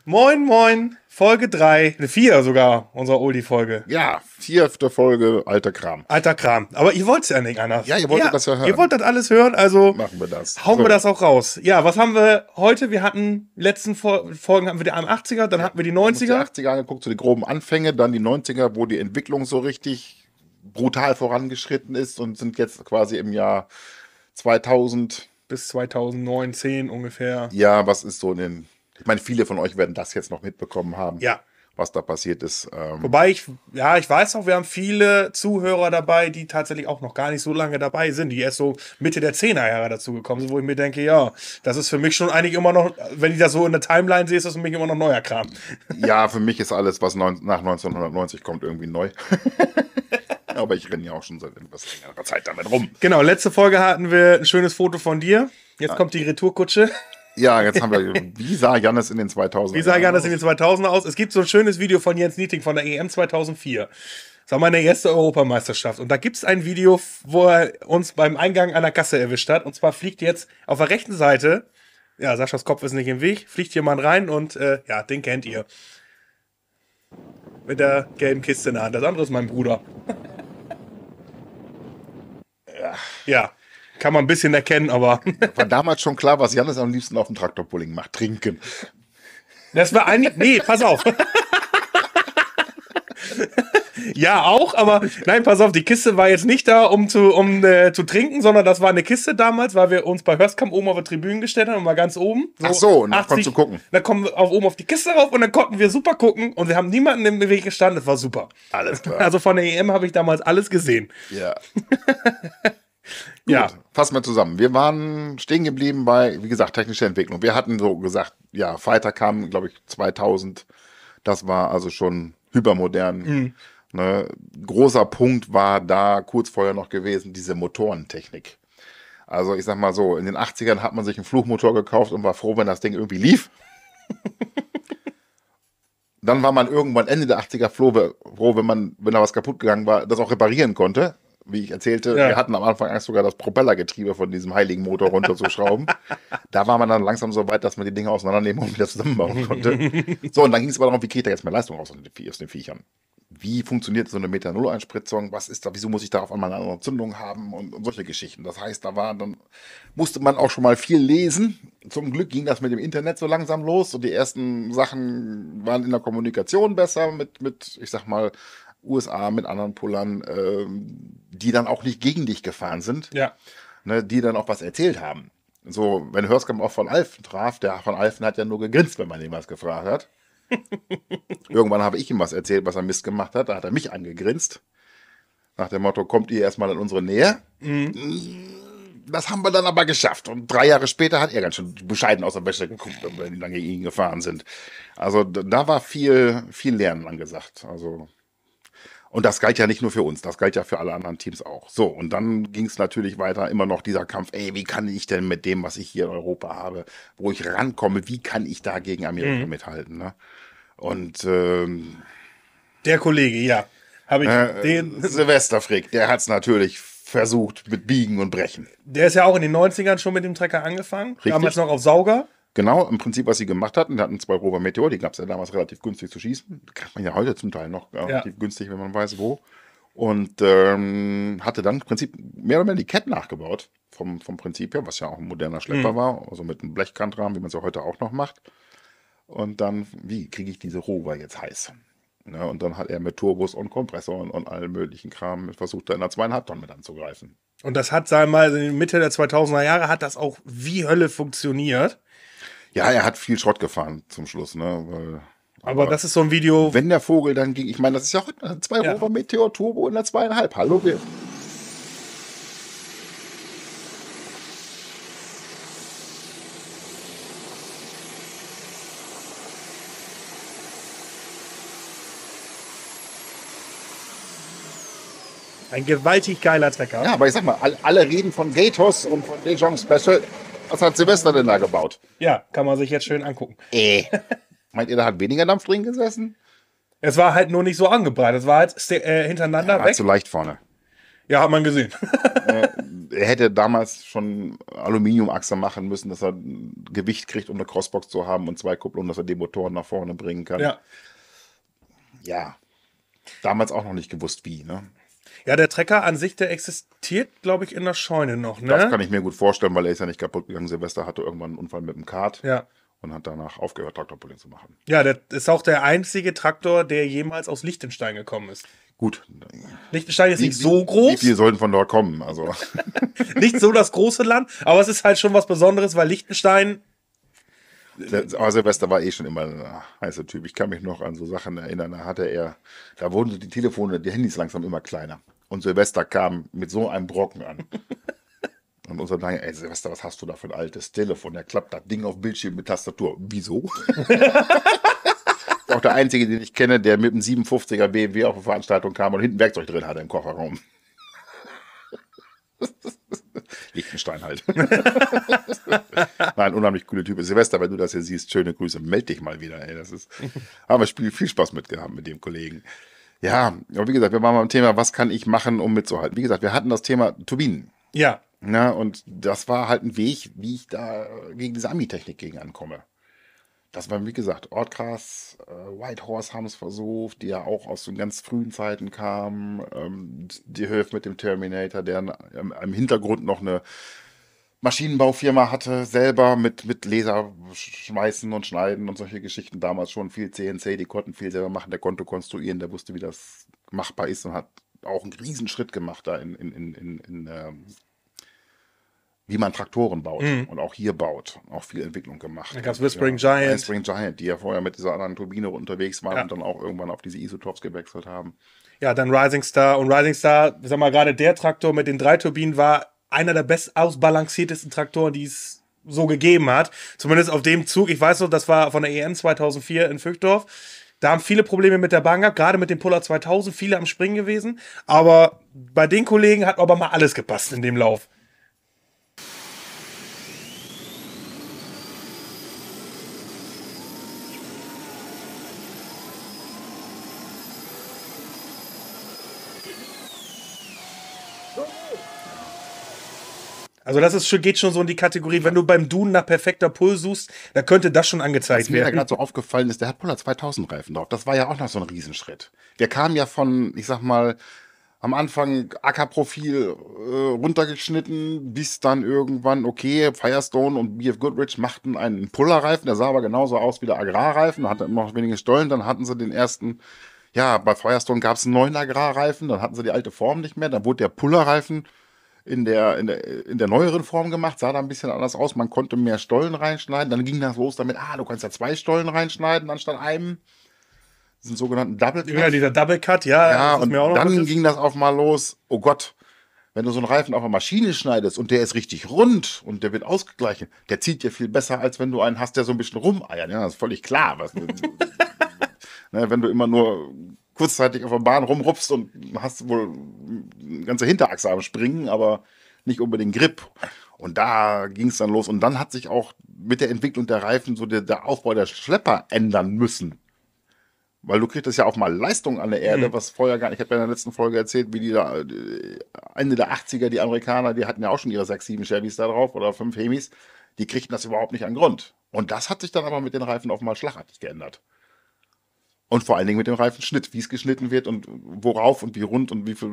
Moin, moin, Folge 3, 4 sogar, unserer Oldie-Folge. Ja, 4. Folge, alter Kram. Alter Kram. Aber ihr wollt es ja nicht anders. Ja, ihr wolltet das ja hören. Ihr wollt das alles hören, also machen wir das. Hauen wir das auch raus. Ja, was haben wir heute? Wir hatten, letzten Folgen hatten wir die 80er, dann hatten wir die 90er. Die 80er angeguckt, so die groben Anfänge, dann die 90er, wo die Entwicklung so richtig brutal vorangeschritten ist und sind jetzt quasi im Jahr 2000. Bis 2009, 10 ungefähr. Ja, was ist so in den... Ich meine, viele von euch werden das jetzt noch mitbekommen haben, ja, was da passiert ist. Wobei ich weiß auch, wir haben viele Zuhörer dabei, die tatsächlich auch noch gar nicht so lange dabei sind, die erst so Mitte der 10er Jahre dazugekommen sind, wo ich mir denke, ja, das ist für mich schon eigentlich immer noch, wenn ich das so in der Timeline sehe, ist das für mich immer noch neuer Kram. Ja, für mich ist alles, was nach 1990 kommt, irgendwie neu. Aber ich renne ja auch schon seit etwas längerer Zeit damit rum. Genau, letzte Folge hatten wir ein schönes Foto von dir. Jetzt kommt die Retourkutsche. Ja, jetzt haben wir, wie sah Jannis in den 2000ern Wie sah Jannis in den 2000er aus? Es gibt so ein schönes Video von Jens Nieting von der EM 2004. Das war meine erste Europameisterschaft. Und da gibt es ein Video, wo er uns beim Eingang an der Kasse erwischt hat. Und zwar fliegt jetzt auf der rechten Seite, ja, Saschas Kopf ist nicht im Weg, fliegt jemand rein und ja, den kennt ihr. Mit der gelben Kiste in der Hand. Das andere ist mein Bruder. Ja. Kann man ein bisschen erkennen, aber... War damals schon klar, was Jannis am liebsten auf dem Traktorpulling macht. Trinken. Das war eigentlich... Nee, pass auf. Ja, auch, aber... Nein, pass auf, die Kiste war jetzt nicht da, um zu trinken, sondern das war eine Kiste damals, weil wir uns bei Hörskamp oben auf der Tribüne gestellt haben und mal ganz oben. Ach so, und dann konntest du gucken. Dann kommen wir oben auf die Kiste rauf und dann konnten wir super gucken und wir haben niemanden im Weg gestanden. Das war super. Alles klar. Also von der EM habe ich damals alles gesehen. Ja. Ja. Gut, fassen wir zusammen. Wir waren stehen geblieben bei, wie gesagt, technischer Entwicklung. Wir hatten so gesagt, ja, Fighter kam, glaube ich, 2000. Das war also schon hypermodern. Mhm. Ne? Großer Punkt war da kurz vorher noch gewesen, diese Motorentechnik. Also ich sag mal so, in den 80ern hat man sich einen Fluchmotor gekauft und war froh, wenn das Ding irgendwie lief. Dann war man irgendwann Ende der 80er froh, wenn da was kaputt gegangen war, das auch reparieren konnte. Wie ich erzählte, wir hatten am Anfang Angst, sogar das Propellergetriebe von diesem heiligen Motor runterzuschrauben. Da war man dann langsam so weit, dass man die Dinge auseinandernehmen und wieder zusammenbauen konnte. So, und dann ging es aber darum, wie geht da jetzt mehr Leistung aus den Viechern? Wie funktioniert so eine Methanol-Einspritzung? Was ist da? Wieso muss ich da auf einmal eine andere Zündung haben? Und solche Geschichten. Das heißt, dann musste man auch schon mal viel lesen. Zum Glück ging das mit dem Internet so langsam los. Und die ersten Sachen waren in der Kommunikation besser mit ich sag mal, USA, mit anderen Pullern, die dann auch nicht gegen dich gefahren sind, ne, die dann auch was erzählt haben. So, wenn Hörskamp auch von Alfen traf, der von Alfen hat ja nur gegrinst, wenn man ihm was gefragt hat. Irgendwann habe ich ihm was erzählt, was er Mist gemacht hat, da hat er mich angegrinst. Nach dem Motto, kommt ihr erstmal in unsere Nähe? Das haben wir dann aber geschafft. Und 3 Jahre später hat er ganz schön bescheiden aus der Wäsche geguckt, wenn die dann gegen ihn gefahren sind. Also da war viel Lernen angesagt. Also... Und das galt ja nicht nur für uns, das galt ja für alle anderen Teams auch. So, und dann ging es natürlich weiter, immer noch dieser Kampf, wie kann ich denn mit dem, was ich hier in Europa habe, wo ich rankomme, wie kann ich da gegen Amerika mithalten, ne? Und der Kollege, ja, habe ich den... Silvester Frick, der hat es natürlich versucht mit Biegen und Brechen. Der ist ja auch in den 90ern schon mit dem Trecker angefangen, Richtig. Damals noch auf Sauger. Genau, im Prinzip, was sie gemacht hatten, die hatten 2 Rover Meteor, die gab es ja damals relativ günstig zu schießen. Kriegt man ja heute zum Teil noch relativ günstig, wenn man weiß, wo. Und hatte dann im Prinzip mehr oder weniger die Cat nachgebaut, vom Prinzip her, was ja auch ein moderner Schlepper war, also mit einem Blechkantrahmen, wie man es ja heute auch noch macht. Und dann, wie kriege ich diese Rover jetzt heiß? Ja, und dann hat er mit Turbos und Kompressor und allen möglichen Kram versucht, da in einer 2,5 Tonnen mit anzugreifen. Und das hat, sagen wir mal, in der Mitte der 2000er Jahre hat das auch wie Hölle funktioniert. Ja, er hat viel Schrott gefahren zum Schluss, ne? Aber das ist so ein Video. Wenn der Vogel dann ging, ich meine, das ist ja heute 2 Rover Meteor Turbo in der 2,5. Hallo, wir. Ein gewaltig geiler Trecker. Ja, aber ich sag mal, alle reden von Gatos und von De Jong Special. Was hat Silvester denn da gebaut? Ja, kann man sich jetzt schön angucken. Meint ihr, da hat weniger Dampf drin gesessen? Es war halt nur nicht so angebreitet. Es war halt hintereinander weg. Zu leicht vorne. Ja, hat man gesehen. er hätte damals schon Aluminiumachse machen müssen, dass er Gewicht kriegt, um eine Crossbox zu haben und 2 Kupplungen, dass er die Motoren nach vorne bringen kann. Ja. Ja, damals auch noch nicht gewusst, wie, ne? Ja, der Trecker an sich, der existiert, glaube ich, in der Scheune noch, ne? Das kann ich mir gut vorstellen, weil er ist ja nicht kaputt gegangen. Silvester hatte irgendwann einen Unfall mit dem Kart und hat danach aufgehört, Traktorpulling zu machen. Ja, das ist auch der einzige Traktor, der jemals aus Liechtenstein gekommen ist. Gut. Liechtenstein ist nicht so groß. Wie viele sollten von dort kommen? Also. Nicht so das große Land, aber es ist halt schon was Besonderes, weil Liechtenstein... Aber Silvester war schon immer ein heißer Typ. Ich kann mich noch an so Sachen erinnern. Da wurden die Telefone, die Handys langsam immer kleiner. Und Silvester kam mit so einem Brocken an. Und unser Daniel, ey Silvester, was hast du da für ein altes Telefon? Der klappt das Ding auf Bildschirm mit Tastatur. Wieso? Auch der einzige, den ich kenne, der mit einem 57er BMW auf eine Veranstaltung kam und hinten Werkzeug drin hatte im Kofferraum. Liechtenstein halt. Nein, unheimlich coole Typ. Silvester, wenn du das hier siehst, schöne Grüße. Meld dich mal wieder, ey. Haben wir viel Spaß mitgehabt mit dem Kollegen. Ja, aber wie gesagt, wir waren beim Thema, was kann ich machen, um mitzuhalten? Wie gesagt, wir hatten das Thema Turbinen. Ja. Na, und das war halt ein Weg, wie ich da gegen diese Ami-Technik gegen ankomme. Das war, wie gesagt, Ortcars, Whitehorse haben es versucht, die ja auch aus so ganz frühen Zeiten kamen. Die Höf mit dem Terminator, der im Hintergrund noch eine Maschinenbaufirma hatte, selber mit Laser schmeißen und schneiden und solche Geschichten. Damals schon viel CNC, die konnten viel selber machen, der konnte konstruieren, der wusste, wie das machbar ist und hat auch einen Riesenschritt gemacht da wie man Traktoren baut und auch hier baut. Auch viel Entwicklung gemacht. Da gab es Whispering Giant. Whispering Giant, die ja vorher mit dieser anderen Turbine unterwegs waren und dann auch irgendwann auf diese Isotops gewechselt haben. Ja, dann Rising Star. Und Rising Star, sag mal, gerade der Traktor mit den 3 Turbinen war einer der best ausbalanciertesten Traktoren, die es so gegeben hat. Zumindest auf dem Zug. Ich weiß noch, das war von der EM 2004 in Vögdorf. Da haben viele Probleme mit der Bahn gehabt, gerade mit dem Puller 2000, viele am Springen gewesen. Aber bei den Kollegen hat aber mal alles gepasst in dem Lauf. Also das ist schon, geht schon so in die Kategorie, wenn du beim Dune nach perfekter Pull suchst, da könnte das schon angezeigt werden. Was mir werden. gerade so aufgefallen ist, der hat Puller 2000 Reifen drauf. Das war ja auch noch so ein Riesenschritt. Wir kamen ja von, ich sag mal, am Anfang Ackerprofil runtergeschnitten, bis dann irgendwann, okay, Firestone und BF Goodrich machten einen Pullerreifen, der sah aber genauso aus wie der Agrarreifen, hatte immer noch wenige Stollen, dann hatten sie den ersten, ja, bei Firestone gab es einen neuen Agrarreifen, dann hatten sie die alte Form nicht mehr, dann wurde der Pullerreifen in der neueren Form gemacht, sah da ein bisschen anders aus, man konnte mehr Stollen reinschneiden, dann ging das los damit, du kannst ja 2 Stollen reinschneiden anstatt einem, diesen sogenannten Double Cut. Ja, dieser Double Cut, ja und mir auch noch dann ging das auf mal los, oh Gott, wenn du so einen Reifen auf einer Maschine schneidest und der ist richtig rund und der wird ausgeglichen, der zieht ja viel besser, als wenn du einen hast, der so ein bisschen rumeiert, ja, das ist völlig klar, ne, wenn du immer nur kurzzeitig auf der Bahn rumrupfst und hast wohl eine ganze Hinterachse am Springen, aber nicht unbedingt Grip. Und da ging es dann los. Und dann hat sich auch mit der Entwicklung der Reifen so der Aufbau der Schlepper ändern müssen. Weil du kriegst ja auch mal Leistung an der Erde, was vorher gar nicht. Ich habe ja in der letzten Folge erzählt, wie die da Ende der 80er, die Amerikaner, die hatten ja auch schon ihre 6, 7 Chevys da drauf oder 5 Hemis. Die kriegten das überhaupt nicht an Grund. Und das hat sich dann aber mit den Reifen auf mal schlagartig geändert. Und vor allen Dingen mit dem Reifenschnitt, wie es geschnitten wird und worauf und wie rund und wie viel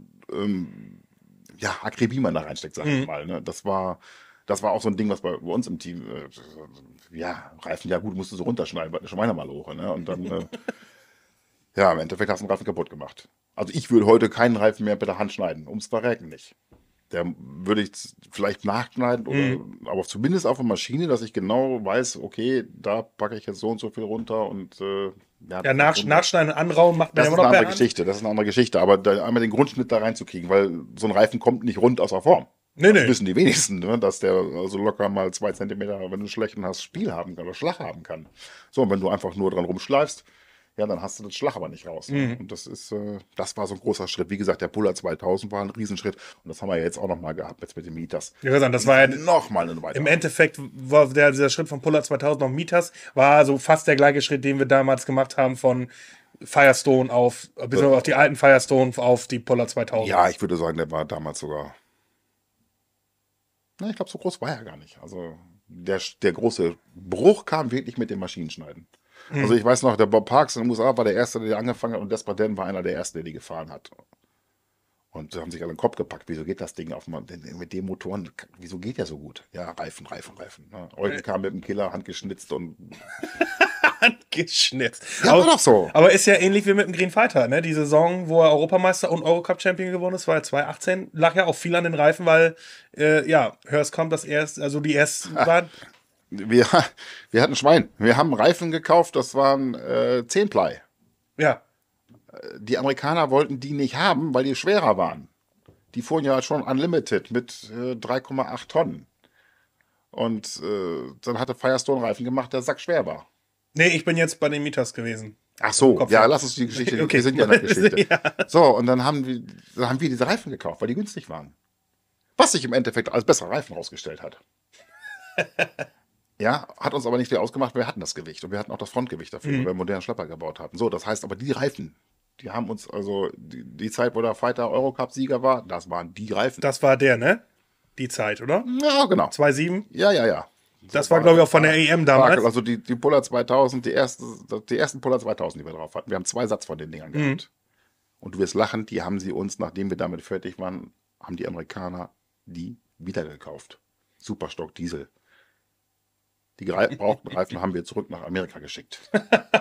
Akribie man da reinsteckt, sag ich mal. Ne? Das war auch so ein Ding, was bei uns im Team, Reifen, ja gut, musst du so runterschneiden, weil schon meiner mal hoch. Ne? Und dann, im Endeffekt hast du einen Reifen kaputt gemacht. Also ich würde heute keinen Reifen mehr mit der Hand schneiden, ums Verrecken nicht. Der würde ich vielleicht nachschneiden, oder, aber zumindest auf einer Maschine, dass ich genau weiß, okay, da packe ich jetzt so und so viel runter und nachschneiden und anrauen macht man ja immer noch. Das ist eine andere Geschichte, aber einmal den Grundschnitt da reinzukriegen, weil so ein Reifen kommt nicht rund aus der Form. Das wissen die wenigsten, ne? Dass der also locker mal 2 Zentimeter, wenn du einen schlechten hast, Spiel haben kann oder Schlag haben kann. So, und wenn du einfach nur dran rumschleifst, ja, dann hast du den Schlag aber nicht raus. Ne? Und das war so ein großer Schritt. Wie gesagt, der Puller 2000 war ein Riesenschritt. Und das haben wir ja jetzt auch nochmal gehabt, jetzt mit den Mieters. Ja, das war ja nochmal eine weitere. Im Endeffekt war dieser Schritt von Puller 2000 auf Mieters, war so fast der gleiche Schritt, den wir damals gemacht haben von Firestone auf die alten Firestone auf die Puller 2000. Ja, ich würde sagen, der war damals sogar Na, ich glaube, so groß war er gar nicht. Also der große Bruch kam wirklich mit dem Maschinenschneiden. Also ich weiß noch, der Bob Parks in den USA war der Erste, der angefangen hat und Despaden war einer der Ersten, der die gefahren hat. Und sie haben sich alle den Kopf gepackt, wieso geht das Ding mit dem Motoren, wieso geht der so gut? Ja, Reifen. Ne? Eugen kam mit dem Killer, handgeschnitzt und... Handgeschnitzt. Ja, war doch so. Aber ist ja ähnlich wie mit dem Green Fighter, ne? Die Saison, wo er Europameister und Eurocup-Champion geworden ist, war ja 2018, lag ja auch viel an den Reifen, weil, Hörst kommt das erst, also die ersten waren... Wir hatten Schwein. Wir haben Reifen gekauft, das waren 10-Ply. Ja. Die Amerikaner wollten die nicht haben, weil die schwerer waren. Die fuhren ja schon Unlimited mit 3,8 Tonnen. Und dann hatte Firestone Reifen gemacht, der sackschwer war. Nee, ich bin jetzt bei den Mieters gewesen. Ach so, ja, lass uns die Geschichte, Okay. wir sind ja in der Geschichte. Ja. So, und dann haben wir diese Reifen gekauft, weil die günstig waren. Was sich im Endeffekt als bessere Reifen rausgestellt hat. Ja, hat uns aber nicht viel ausgemacht, wir hatten das Gewicht und wir hatten auch das Frontgewicht dafür, weil wir einen modernen Schlepper gebaut hatten. So, das heißt aber, die Reifen, die haben uns, also die Zeit, wo der Fighter Eurocup-Sieger war, das waren die Reifen. Das war der, ne? Die Zeit, oder? Ja, genau. 2,7? Ja. Das war, glaube ich, auch von der EM damals. Also die Puller 2000, die ersten Puller 2000, die wir drauf hatten. Wir haben 2 Satz von den Dingern gehabt. Und du wirst lachen, die haben sie uns, nachdem wir damit fertig waren, haben die Amerikaner die wieder gekauft. Superstock Diesel. Die gebrauchten Reifen haben wir zurück nach Amerika geschickt.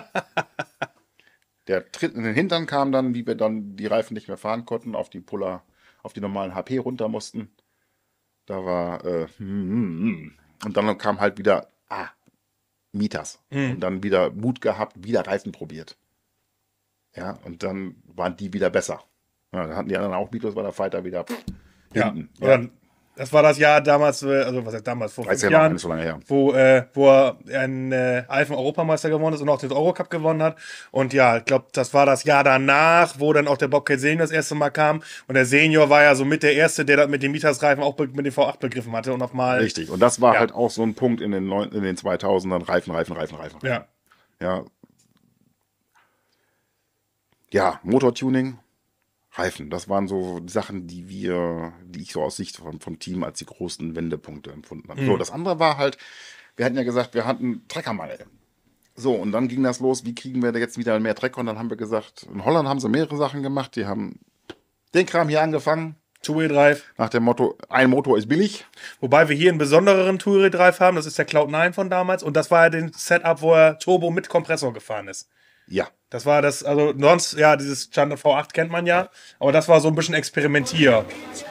Der Tritt in den Hintern kam dann, wie wir dann die Reifen nicht mehr fahren konnten, auf die Puller, auf die normalen HP runter mussten. Da war, und dann kam halt wieder, Mieters. Und dann wieder Mut gehabt, wieder Reifen probiert. Ja, und dann waren die wieder besser. Ja, dann hatten die anderen auch Mieters, war der Fighter wieder hinten. Ja. Das war das Jahr damals, also was heißt damals, vor 5 Jahren, so lange her. wo er einen Reifen-Europameister gewonnen ist und auch den Eurocup gewonnen hat. Und ja, ich glaube, das war das Jahr danach, wo dann auch der Bobcat Senior das erste Mal kam. Und der Senior war ja so mit der Erste, der das mit den Mieters-Reifen auch mit den V8 begriffen hatte. Und auf mal. Richtig, und das war halt auch so ein Punkt in den 2000ern, Reifen. Ja. Ja, Motortuning, Reifen, das waren so Sachen, die ich so aus Sicht vom Team als die großen Wendepunkte empfunden habe. So, das andere war halt, wir hatten ja gesagt, wir hatten Treckermangel. So, und dann ging das los, wie kriegen wir da jetzt wieder mehr Trecker? Und dann haben wir gesagt, in Holland haben sie mehrere Sachen gemacht, die haben den Kram hier angefangen. Two-Wheel-Drive. Nach dem Motto, ein Motor ist billig. Wobei wir hier einen besondereren Two-Wheel-Drive haben, das ist der Cloud9 von damals. Und das war ja den Setup, wo er Turbo mit Kompressor gefahren ist. Ja. Das war das, also sonst, ja, dieses Standard V8 kennt man ja, aber das war so ein bisschen Experimentier.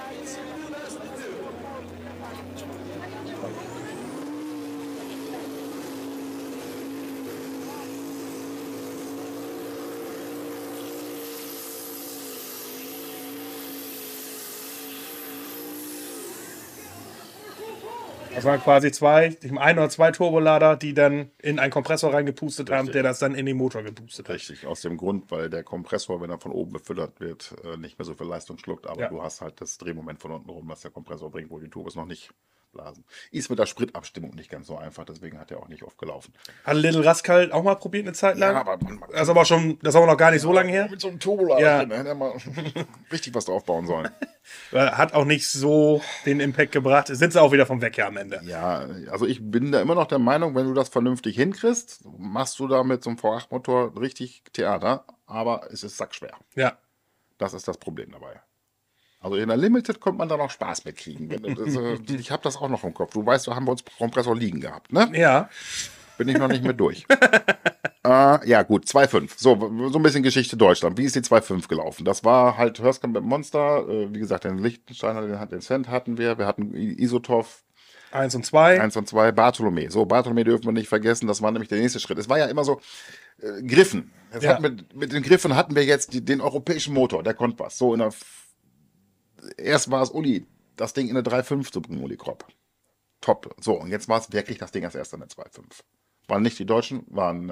Das waren quasi ein oder zwei Turbolader, die dann in einen Kompressor reingepustet haben, der das dann in den Motor gepustet hat. Richtig, aus dem Grund, weil der Kompressor, wenn er von oben befüllert wird, nicht mehr so viel Leistung schluckt, aber du hast halt das Drehmoment von unten rum, was der Kompressor bringt, wo die Turbos noch nicht blasen. Ist mit der Spritabstimmung nicht ganz so einfach, deswegen hat er auch nicht oft gelaufen. Hat Little Rascal auch mal probiert eine Zeit lang? Ja, aber das ist aber noch gar nicht so lange her. Mit so einem Turbolader hätte er mal richtig was draufbauen sollen. Hat auch nicht so den Impact gebracht. Sind sie auch wieder vom Wecker am Ende. Ja, also ich bin da immer noch der Meinung, wenn du das vernünftig hinkriegst, machst du da mit so einem V8-Motor richtig Theater, aber es ist sackschwer. Ja. Das ist das Problem dabei. Also in der Limited kommt man da noch Spaß mitkriegen. Ich habe das auch noch im Kopf. Du weißt, da haben wir uns Kompressor liegen gehabt, ne? Ja. Bin ich noch nicht mit durch. Ja, gut, 2.5. So ein bisschen Geschichte Deutschland. Wie ist die 2.5 gelaufen? Das war halt Hörskamp mit Monster. Wie gesagt, den Lichtensteiner, den Cent hatten wir. Wir hatten Isotov. 1 und 2. 1 und 2, Bartholomä. So, Bartholomä dürfen wir nicht vergessen. Das war nämlich der nächste Schritt. Es war ja immer so, Griffen. Mit den Griffen hatten wir jetzt den europäischen Motor. Der konnte was. So, erst war es Uli, das Ding in eine 3.5 zu bringen, Uli Kropp. Top. So, und jetzt war es wirklich das Ding als erster in der 2.5. Waren nicht die Deutschen, waren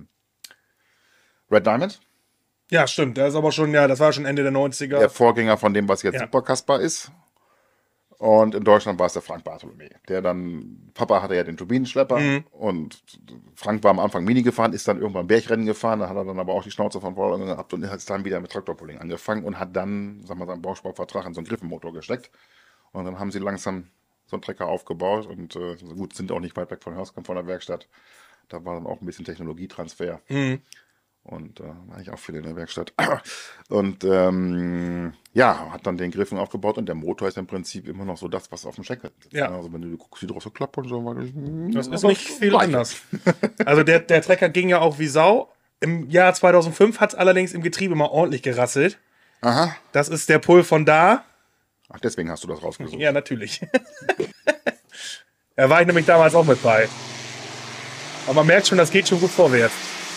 Red Diamond. Ja, stimmt. Das ist aber schon, das war schon Ende der 90er. Der Vorgänger von dem, was jetzt Super Kasper ist. Und in Deutschland war es der Frank Bartholomä. Papa hatte ja den Turbinenschlepper und Frank war am Anfang Mini gefahren, ist dann irgendwann Bergrennen gefahren, da hat er dann aber auch die Schnauze von Vorderland gehabt und hat dann wieder mit Traktorpulling angefangen und hat dann, seinen Bausportvertrag in so einen Griffenmotor gesteckt. Und dann haben sie langsam so einen Trecker aufgebaut und gut, sind auch nicht weit weg von Hörskamp von der Werkstatt. Da war dann auch ein bisschen Technologietransfer. Und war ich auch viel in der Werkstatt. Und ja, hat dann den Griffen aufgebaut und der Motor ist im Prinzip immer noch so das, was auf dem Schenkel sitzt. Ja. Also wenn du guckst, die Drosselklappe und so. Das ist nicht viel anders. Also der Trecker ging ja auch wie Sau. Im Jahr 2005 hat es allerdings im Getriebe mal ordentlich gerasselt. Aha. Das ist der Pull von da. Ach, deswegen hast du das rausgesucht. Ja, natürlich. Da war ich nämlich damals auch mit bei. Aber man merkt schon, das geht schon gut vorwärts.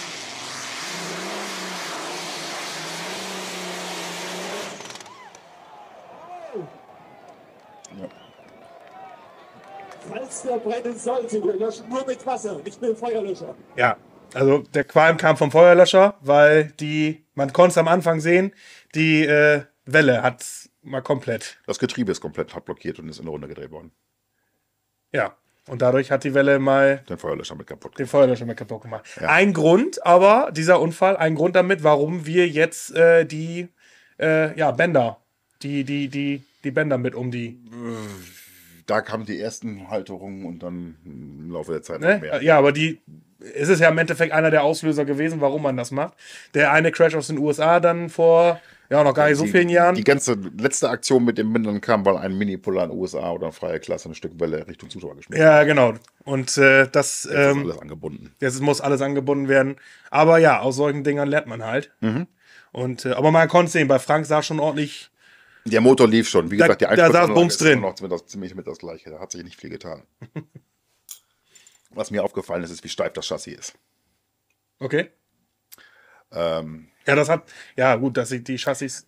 Falls der brennen sollte, wir löschen nur mit Wasser, nicht mit dem Feuerlöscher. Ja, also der Qualm kam vom Feuerlöscher, weil man konnte es am Anfang sehen, die Welle hat mal komplett. Das Getriebe ist komplett hart blockiert und ist in eine Runde gedreht worden. Ja, und dadurch hat die Welle mal Den Feuerlöscher mit kaputt den gemacht. Feuerlöscher mit kaputt gemacht. Ja. Ein Grund aber, dieser Unfall, ein Grund damit, warum wir jetzt die Bänder, die Bänder mit um die... Da kamen die ersten Halterungen und dann im Laufe der Zeit noch Ne? mehr. Ja, aber es ist ja im Endeffekt einer der Auslöser gewesen, warum man das macht. Der eine Crash aus den USA dann vor, noch gar nicht so vielen Jahren. Die ganze letzte Aktion mit dem Bändern kam, weil ein Mini-Puller in den USA oder eine freie Klasse ein Stück Welle Richtung Zuschauer geschmissen hat. Ja, genau. Und das Jetzt ist alles angebunden. jetzt muss alles angebunden werden. Aber ja, aus solchen Dingern lernt man halt. Und, aber man konnte sehen, bei Frank sah schon ordentlich. Der Motor lief schon. Wie gesagt, die da saß Bums drin. noch ziemlich mit das Gleiche. Da hat sich nicht viel getan. Was mir aufgefallen ist, ist, wie steif das Chassis ist. Okay. Ja, das hat. Ja, gut, dass die Chassis.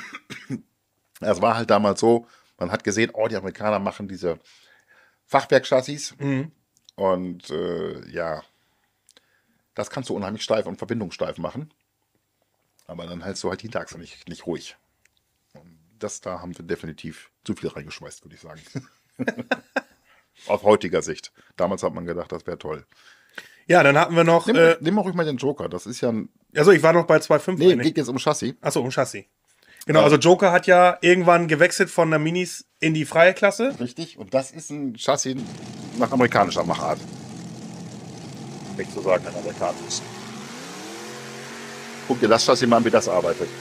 Es war halt damals so, man hat gesehen, die Amerikaner machen diese Fachwerkchassis. Und ja, das kannst du unheimlich steif und verbindungssteif machen. Aber dann hältst du halt die Achse nicht ruhig. Und da haben wir definitiv zu viel reingeschmeißt, würde ich sagen. Aus heutiger Sicht. Damals hat man gedacht, das wäre toll. Ja, dann hatten wir noch. Nimm mal ruhig mal den Joker. Das ist ja ein. Also ich war noch bei 2.5. Nee, geht jetzt um Chassis. Achso, um Chassis. Genau, also Joker hat ja irgendwann gewechselt von der Minis in die freie Klasse. Richtig. Und das ist ein Chassis nach amerikanischer Machart. Nicht zu sagen, ein amerikanisches. Guck dir das Chassis mal an, wie das arbeitet.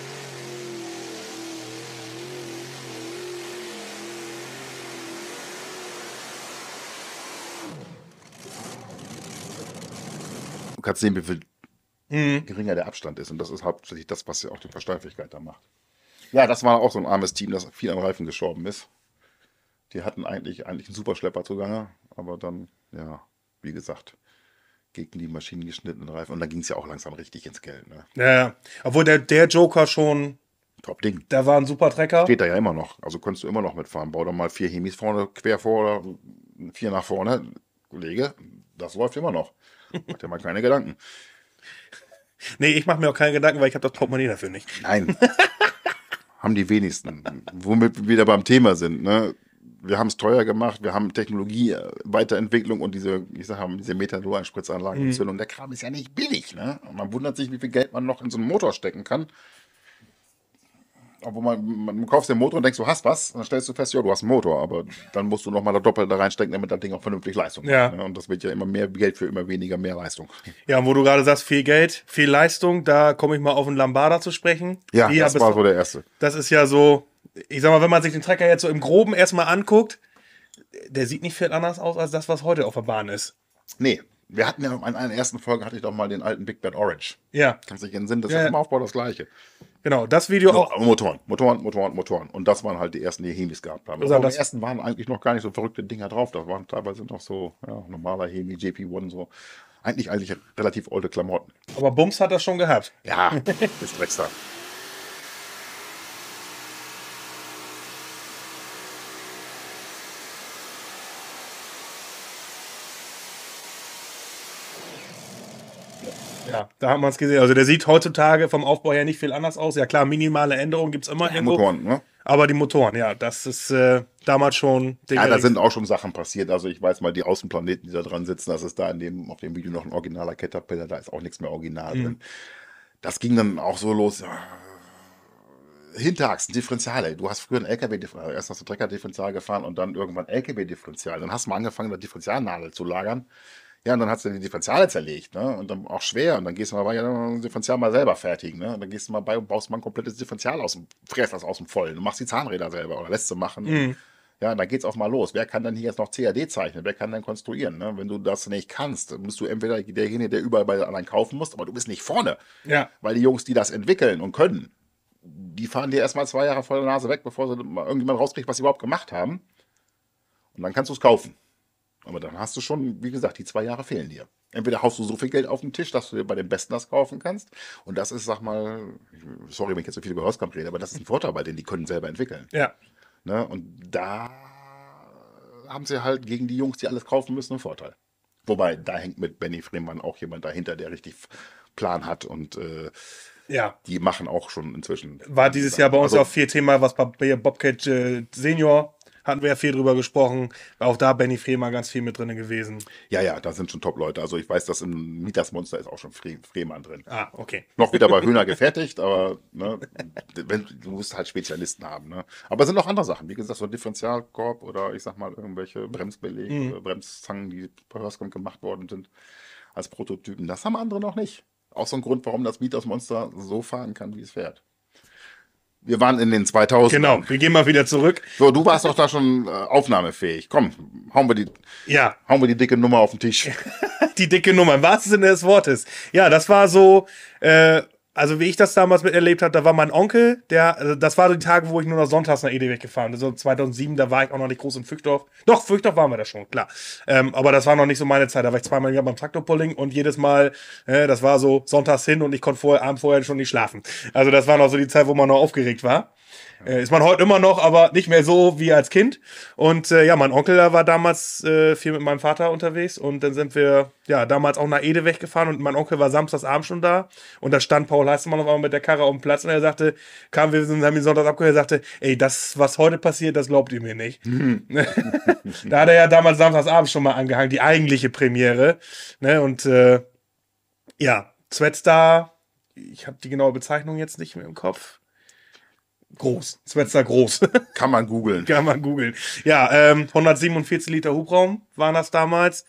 Du kannst sehen, wie viel geringer der Abstand ist. Und das ist hauptsächlich das, was ja auch die Versteifigkeit da macht. Ja, das war auch so ein armes Team, das viel an Reifen gestorben ist. Die hatten eigentlich einen super Schlepper zugange. Aber dann, ja, wie gesagt, gegen die Maschinen geschnittenen Reifen. Und dann ging es ja auch langsam richtig ins Geld. Ne? Ja, obwohl der Joker schon. Top-Ding. Da war ein super Trecker. Steht da ja immer noch. Also konntest du immer noch mitfahren. Bau doch mal 4 Hemis vorne quer vor oder 4 nach vorne. Kollege, das läuft immer noch. Macht dir mal keine Gedanken. Nee, ich mache mir auch keine Gedanken, weil ich habe das Portemonnaie dafür nicht. Nein. Haben die wenigsten. Womit wir wieder beim Thema sind. Ne? Wir haben es teuer gemacht. Wir haben Technologie, Weiterentwicklung und diese Methanol-Einspritzanlagenentzündung. Der Kram ist ja nicht billig. Ne? Und man wundert sich, wie viel Geld man noch in so einen Motor stecken kann. Obwohl man kaufst den Motor und denkst, du hast was, und dann stellst du fest, ja, du hast einen Motor, aber dann musst du nochmal das Doppelte da reinstecken, damit das Ding auch vernünftig Leistung Ja. hat. Ne? Und das wird ja immer mehr Geld für immer weniger, mehr Leistung. Ja, und wo du gerade sagst, viel Geld, viel Leistung, da komme ich mal auf einen Lambada zu sprechen. Ja, Die das war so der erste. Das ist ja so, ich sag mal, wenn man sich den Trecker jetzt so im Groben erstmal anguckt, der sieht nicht viel anders aus als das, was heute auf der Bahn ist. Nee, wir hatten ja in einer ersten Folge, hatte ich doch mal den alten Big Bad Orange. Ja, Kannst du dich in den Sinn, das ist Ja. ja im Aufbau das Gleiche. genau, das Video auch. Motoren. Und das waren halt die ersten, die Hemis gehabt haben. Also Aber das- die ersten waren eigentlich noch gar nicht so verrückte Dinger drauf. Da waren teilweise noch so normaler Hemi, JP1, so. Eigentlich relativ alte Klamotten. Aber Bums hat das schon gehabt. Ja, ist Dreckstar. Ja, da haben wir es gesehen. Also der sieht heutzutage vom Aufbau her nicht viel anders aus. Ja klar, minimale Änderungen gibt es immer irgendwo. Motoren, ne? Aber die Motoren, ja, das ist damals schon... Ja, da sind auch schon Sachen passiert. Also ich weiß mal, die Außenplaneten, die da dran sitzen, das ist da auf dem Video noch ein originaler Caterpillar, da ist auch nichts mehr original drin. Das ging dann auch so los. Hinterachsen, Differentiale. Du hast früher ein LKW, erst hast du Trecker-Differential gefahren und dann irgendwann LKW-Differential. Dann hast du mal angefangen, eine Differentialnadel zu lagern. Ja, und dann hast du die Differentiale zerlegt, ne? Und dann auch schwer. Und dann gehst du mal bei, ja, ein Differential mal selber fertigen, ne? Und dann gehst du mal bei und baust mal ein komplettes Differential fräst das aus dem Vollen. Du machst die Zahnräder selber oder lässt sie machen. Mhm. Ja, dann geht's auch mal los. Wer kann denn hier jetzt noch CAD zeichnen? Wer kann denn konstruieren? Ne? Wenn du das nicht kannst, dann bist du entweder derjenige, der überall bei den anderen kaufen muss, aber du bist nicht vorne. Ja. Weil die Jungs, die das entwickeln und können, die fahren dir erstmal 2 Jahre vor der Nase weg, bevor sie mal irgendjemand rauskriegt, was sie überhaupt gemacht haben. Und dann kannst du es kaufen. Aber dann hast du schon, wie gesagt, die 2 Jahre fehlen dir. Entweder haust du so viel Geld auf den Tisch, dass du dir bei den Besten das kaufen kannst. Und das ist, sag mal, sorry, wenn ich jetzt so viel über Hauskamp rede, aber das ist ein Vorteil, weil die können selber entwickeln. Ja. Ne? Und da haben sie halt gegen die Jungs, die alles kaufen müssen, einen Vorteil. Wobei, da hängt mit Benny Friemann auch jemand dahinter, der richtig Plan hat und Ja. die machen auch schon inzwischen. War dieses Jahr bei uns Also, auch viel Thema, was bei Bobcat Senior hatten wir ja viel drüber gesprochen. War auch da Benny Friemann ganz viel mit drin gewesen. ja, da sind schon Top-Leute. Also ich weiß, dass im Mieters-Monster ist auch schon Friemann drin. Ah, okay. Noch wieder bei Höhner gefertigt, aber ne, du musst halt Spezialisten haben. Ne? Aber es sind noch andere Sachen. Wie gesagt, so ein Differentialkorb oder ich sag mal irgendwelche Bremsbeläge oder Bremszangen, die bei Hörskamp gemacht worden sind als Prototypen. Das haben andere noch nicht. Auch so ein Grund, warum das Mieters-Monster so fahren kann, wie es fährt. Wir waren in den 2000. Genau, wir gehen mal wieder zurück. So, du warst doch da schon aufnahmefähig. Komm, hauen wir die dicke Nummer auf den Tisch. Die dicke Nummer, im wahrsten Sinne des Wortes. Ja, das war so, also wie ich das damals miterlebt habe, da war mein Onkel, das war so die Tage, wo ich nur noch sonntags nach Edeweg gefahren bin. Also 2007, da war ich auch noch nicht groß in Fürchdorf. Doch, Fürchdorf waren wir da schon, klar. Aber das war noch nicht so meine Zeit. Da war ich zweimal beim Traktorpulling und jedes Mal, das war so sonntags hin und ich konnte Abend vorher schon nicht schlafen. Also das war noch so die Zeit, wo man noch aufgeregt war. Ist man heute immer noch, aber nicht mehr so wie als Kind. Und ja, mein Onkel da war damals viel mit meinem Vater unterwegs und dann sind wir ja damals auch nach Edeweg gefahren und mein Onkel war samstagsabend schon da und da stand Paul Heißmann auf einmal mit der Karre auf dem Platz und er sagte, haben ihn sonntags abgehört, er sagte, ey, das, was heute passiert, das glaubt ihr mir nicht. Da hat er ja damals samstagsabend schon mal angehangen, die eigentliche Premiere. Ne? Und ja, Zwetstar, ich habe die genaue Bezeichnung jetzt nicht mehr im Kopf. Groß. Zwetstar groß. Kann man googeln. Kann man googeln. Ja, 147 Liter Hubraum waren das damals.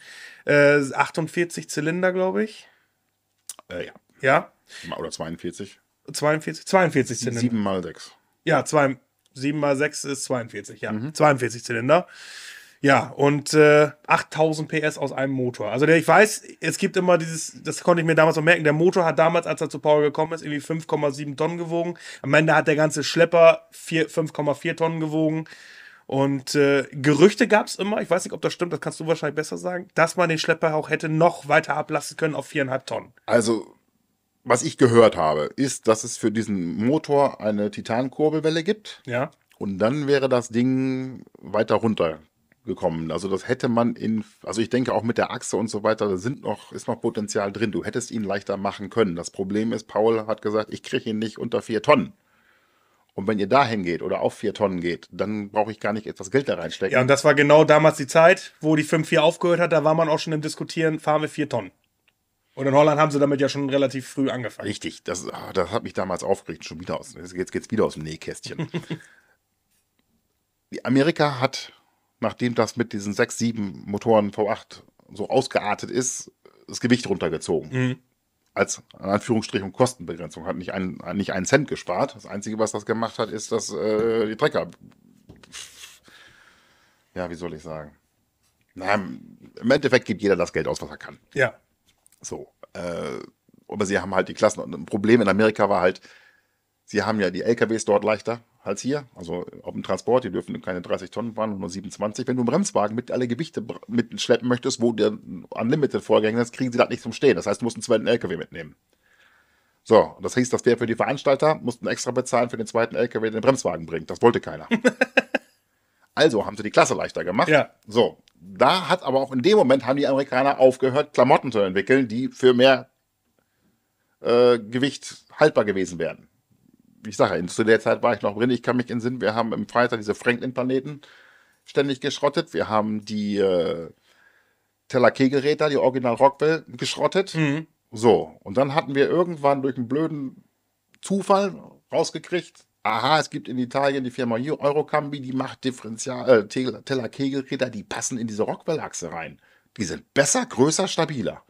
48 Zylinder, glaube ich. Ja. Ja? Oder 42. 42 Zylinder. 7 mal 6. Ja, 7 mal 6 ist 42, ja. 42 Zylinder. Ja, und 8000 PS aus einem Motor. Also ich weiß, es gibt immer das konnte ich mir damals noch merken, der Motor hat damals, als er zu Power gekommen ist, irgendwie 5,7 Tonnen gewogen. Am Ende hat der ganze Schlepper 5,4 Tonnen gewogen. Und Gerüchte gab es immer, ich weiß nicht, ob das stimmt, das kannst du wahrscheinlich besser sagen, dass man den Schlepper auch hätte noch weiter ablassen können auf 4,5 Tonnen. Also, was ich gehört habe, ist, dass es für diesen Motor eine Titankurbelwelle gibt. Ja. Und dann wäre das Ding weiter runter gekommen. Also das hätte man also ich denke auch mit der Achse und so weiter, da ist noch Potenzial drin. Du hättest ihn leichter machen können. Das Problem ist, Paul hat gesagt, ich kriege ihn nicht unter 4 Tonnen. Und wenn ihr dahin geht oder auf 4 Tonnen geht, dann brauche ich gar nicht etwas Geld da reinstecken. Ja, und das war genau damals die Zeit, wo die 5.4 aufgehört hat, da war man auch schon im Diskutieren, fahren wir 4 Tonnen. Und in Holland haben sie damit ja schon relativ früh angefangen. Richtig, das hat mich damals aufgeregt, schon wieder jetzt geht's wieder aus dem Nähkästchen. Die Amerika hat, nachdem das mit diesen 6, 7 Motoren V8 so ausgeartet ist, das Gewicht runtergezogen. Als, in Anführungsstrichen, Kostenbegrenzung. Hat nicht einen Cent gespart. Das Einzige, was das gemacht hat, ist, dass die Trecker, ja, wie soll ich sagen? Na, im Endeffekt gibt jeder das Geld aus, was er kann. Ja. So. Aber sie haben halt die Klassen. Und ein Problem in Amerika war halt, sie haben ja die LKWs dort leichter als hier. Also auf dem Transport, die dürfen keine 30 Tonnen fahren, nur 27. Wenn du einen Bremswagen mit alle Gewichte mitschleppen möchtest, wo der Unlimited Vorgänger ist, kriegen sie das nicht zum Stehen. Das heißt, du musst einen zweiten LKW mitnehmen. So, das hieß, das wäre für die Veranstalter, mussten extra bezahlen für den zweiten LKW, der den Bremswagen bringt. Das wollte keiner. Also haben sie die Klasse leichter gemacht. Ja. So, da hat aber auch in dem Moment haben die Amerikaner aufgehört, Klamotten zu entwickeln, die für mehr Gewicht haltbar gewesen wären. Ich sage, zu der Zeit war ich noch drin, ich kann mich entsinnen, wir haben im Freitag diese Franklin-Planeten ständig geschrottet, wir haben die Teller-Kegelräder, die Original Rockwell, geschrottet. So, und dann hatten wir irgendwann durch einen blöden Zufall rausgekriegt, aha, es gibt in Italien die Firma Eurocambi, die macht Teller-Kegelräder, die passen in diese Rockwell-Achse rein. Die sind besser, größer, stabiler.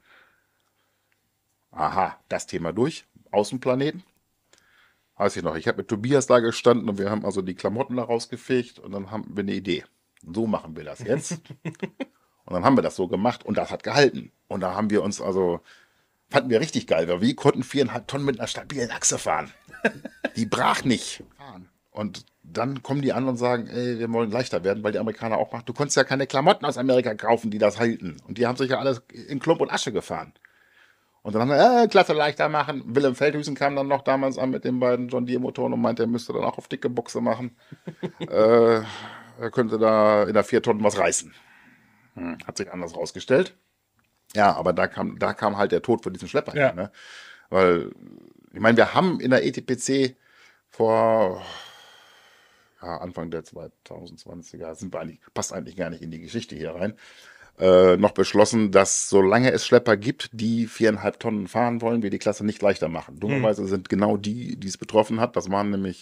Aha, das Thema durch. Außenplaneten. Weiß ich noch, ich habe mit Tobias da gestanden und wir haben also die Klamotten da rausgefegt und dann haben wir eine Idee. So machen wir das jetzt. Und dann haben wir das so gemacht und das hat gehalten. Und da haben wir uns also, fanden wir richtig geil, weil wir konnten 4,5 Tonnen mit einer stabilen Achse fahren. Die brach nicht fahren. Und dann kommen die an und sagen, ey, wir wollen leichter werden, weil die Amerikaner auch machen. Du konntest ja keine Klamotten aus Amerika kaufen, die das halten. Und die haben sich ja alles in Klump und Asche gefahren. Und dann haben wir, Klasse leichter machen. Willem Feldhüsen kam dann noch damals an mit den beiden John Deere Motoren und meinte, er müsste dann auch auf dicke Buchse machen. Er könnte da in der 4 Tonnen was reißen. Hat sich anders rausgestellt. Ja, aber da kam halt der Tod für diesen Schlepper Ja. hin, ne? Weil, ich meine, wir haben in der ETPC vor Anfang der 2020er, passt eigentlich gar nicht in die Geschichte hier rein, noch beschlossen, dass solange es Schlepper gibt, die 4,5 Tonnen fahren wollen, wir die Klasse nicht leichter machen. Dummerweise sind genau die es betroffen hat, das waren nämlich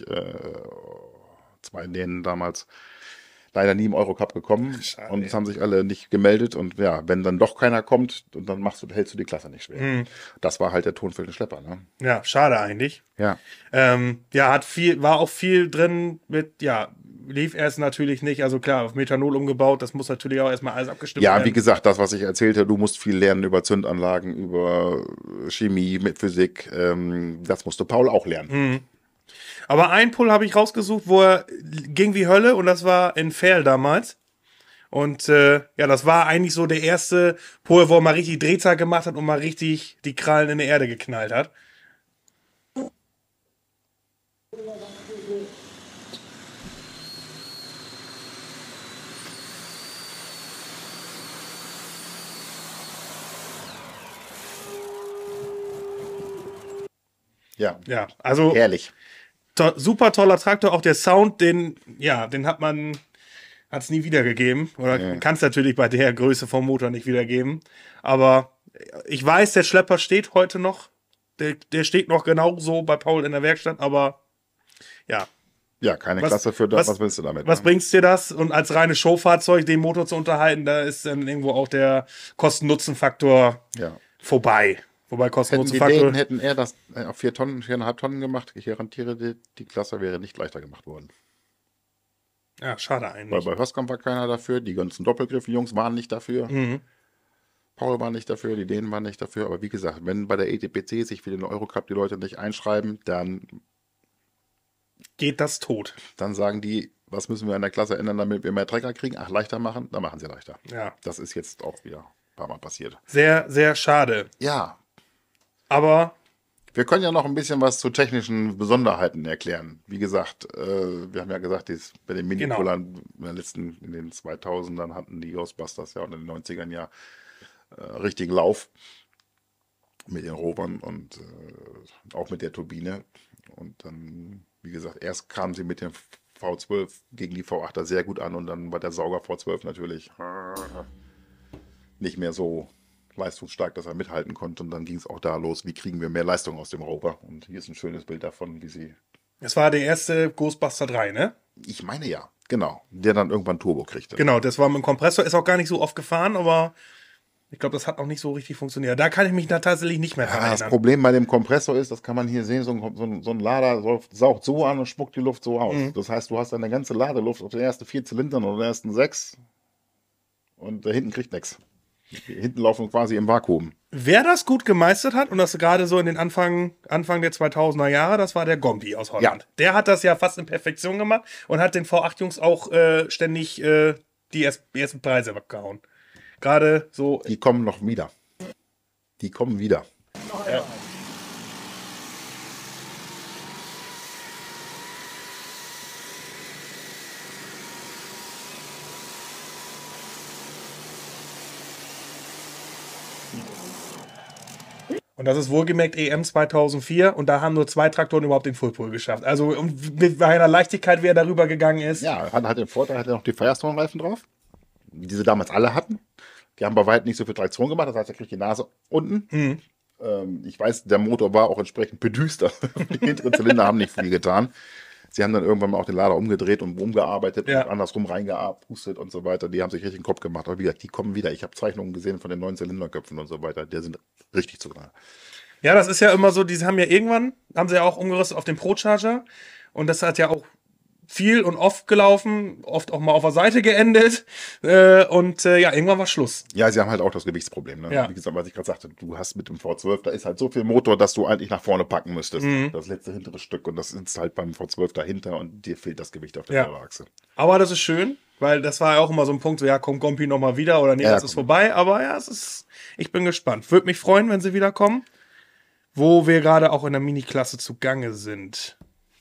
2 Dänen damals, leider nie im Eurocup gekommen. Schade. Und es haben sich alle nicht gemeldet. Und ja, wenn dann doch keiner kommt, und dann hältst du die Klasse nicht schwer. Das war halt der Ton für den Schlepper, ne? Ja, schade eigentlich. Ja. War auch viel drin mit, lief erst natürlich nicht, also klar, auf Methanol umgebaut, das muss natürlich auch erstmal alles abgestimmt Ja, werden. wie gesagt, das, was ich erzählte, du musst viel lernen über Zündanlagen, über Chemie, mit Physik. Das musste Paul auch lernen. Aber einen Pull habe ich rausgesucht, wo er ging wie Hölle und das war in Fair damals. Und das war eigentlich so der erste Pull, wo er mal richtig Drehzahl gemacht hat und mal richtig die Krallen in die Erde geknallt hat. Ja, Ja, also herrlich. super toller Traktor, auch der Sound, den hat es nie wiedergegeben. Oder Ja. kann es natürlich bei der Größe vom Motor nicht wiedergeben. Aber ich weiß, der Schlepper steht heute noch. Der steht noch genauso bei Paul in der Werkstatt, aber ja. Ja, keine Was- Klasse für das. was- Was willst du damit? Was ne? bringt's dir das? Und als reines Showfahrzeug den Motor zu unterhalten, da ist dann irgendwo auch der Kosten-Nutzen-Faktor Ja. vorbei. Wobei Hätten die Kosten-Nutzen-Faktor. Dänen, hätten er das auf 4 Tonnen, 4,5 Tonnen gemacht, ich garantiere, die Klasse wäre nicht leichter gemacht worden. Ja, schade Weil eigentlich. bei Höskamp war keiner dafür, die ganzen Doppelgriffen-Jungs waren nicht dafür. Mhm. Paul war nicht dafür, die Dänen waren nicht dafür. Aber wie gesagt, wenn bei der ETPC sich für den Eurocup die Leute nicht einschreiben, dann Geht das tot. sagen die, was müssen wir an der Klasse ändern, damit wir mehr Trecker kriegen? Ach, leichter machen? Dann machen sie leichter. Ja. Das ist jetzt auch wieder ein paar Mal passiert. Sehr, sehr schade. Ja, Aber wir können ja noch ein bisschen was zu technischen Besonderheiten erklären. Wie gesagt, wir haben ja gesagt, bei den Mini-Pullern in den 2000ern hatten die Ghostbusters ja und in den 90ern ja richtigen Lauf mit den Rovern und auch mit der Turbine. Und dann, wie gesagt, erst kamen sie mit dem V12 gegen die V8er sehr gut an und dann war der Sauger V12 natürlich nicht mehr so leistungsstark, dass er mithalten konnte. Und dann ging es auch da los, wie kriegen wir mehr Leistung aus dem Rover. Und hier ist ein schönes Bild davon, wie sie... es war der erste Ghostbuster 3, ne? Ich meine ja, genau. Der dann irgendwann Turbo kriegte. Genau, das war mit dem Kompressor. Ist auch gar nicht so oft gefahren, aber ich glaube, das hat auch nicht so richtig funktioniert. Da kann ich mich da tatsächlich nicht mehr dran Ja, das erinnern. Problem bei dem Kompressor ist, das kann man hier sehen, so ein Lader saugt so an und spuckt die Luft so aus. Das heißt, du hast deine ganze Ladeluft auf den ersten 4 Zylindern oder den ersten 6 und da hinten kriegt nichts. Hinten laufen quasi im Vakuum. Wer das gut gemeistert hat und das gerade so in den Anfang der 2000er Jahre, das war der Gombi aus Holland. Ja. Der hat das ja fast in Perfektion gemacht und hat den V8-Jungs auch ständig die ersten Preise weggehauen. Gerade so. Die kommen noch wieder. Die kommen wieder. Und das ist wohlgemerkt EM 2004 und da haben nur 2 Traktoren überhaupt den Fullpull geschafft. Also mit einer Leichtigkeit, wer darüber gegangen ist. Ja, hat den Vorteil, hat er noch die Firestone-Reifen drauf, die sie damals alle hatten. Die haben bei weitem nicht so viel Traktion gemacht, das heißt, er kriegt die Nase unten. Ich weiß, der Motor war auch entsprechend bedüster. Die hinteren Zylinder haben nicht viel getan. Sie haben dann irgendwann mal auch den Lader umgedreht und umgearbeitet Ja. und andersrum reingepustet und so weiter. Die haben sich richtig den Kopf gemacht. Aber wie gesagt, die kommen wieder. Ich habe Zeichnungen gesehen von den 9 Zylinderköpfen und so weiter. Die sind richtig zu dran. Ja, das ist ja immer so, die haben ja irgendwann, haben sie ja auch umgerüstet auf den Pro-Charger. Und das hat ja auch viel und oft gelaufen, oft auch mal auf der Seite geendet. Ja, irgendwann war Schluss. Ja, sie haben halt auch das Gewichtsproblem. Ne? Ja. Wie gesagt, was ich gerade sagte, du hast mit dem V12, da ist halt so viel Motor, dass du eigentlich nach vorne packen müsstest. Das letzte hintere Stück. Und das ist halt beim V12 dahinter und dir fehlt das Gewicht auf der Ja. Vorderachse. Aber das ist schön, weil das war ja auch immer so ein Punkt, so ja, kommt Gompi nochmal wieder oder nee, Ja, das ist vorbei. Aber ja, ich bin gespannt. Würde mich freuen, wenn sie wiederkommen. Wo wir gerade auch in der Mini-Klasse zugange sind.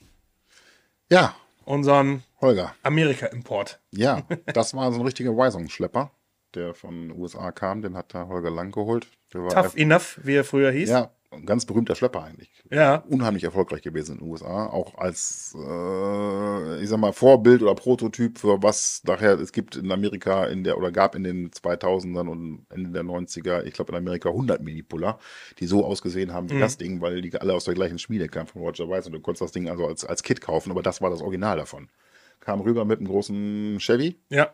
Ja, Unseren Holger. Amerika-Import. Ja, das war so ein richtiger Weisungsschlepper, der von den USA kam. Den hat der Holger Lang geholt. Der war Tough Enough, wie er früher hieß. ja, ein ganz berühmter Schlepper eigentlich. Ja. Unheimlich erfolgreich gewesen in den USA. Auch als, ich sag mal, Vorbild oder Prototyp für was nachher es gibt in Amerika gab in den 2000ern und Ende der 90er, ich glaube in Amerika 100 Minipuller, die so ausgesehen haben wie das Ding, weil die alle aus der gleichen Schmiede kamen von Roger Weiss und du konntest das Ding also als Kit kaufen, aber das war das Original davon. Kam rüber mit einem großen Chevy. Ja.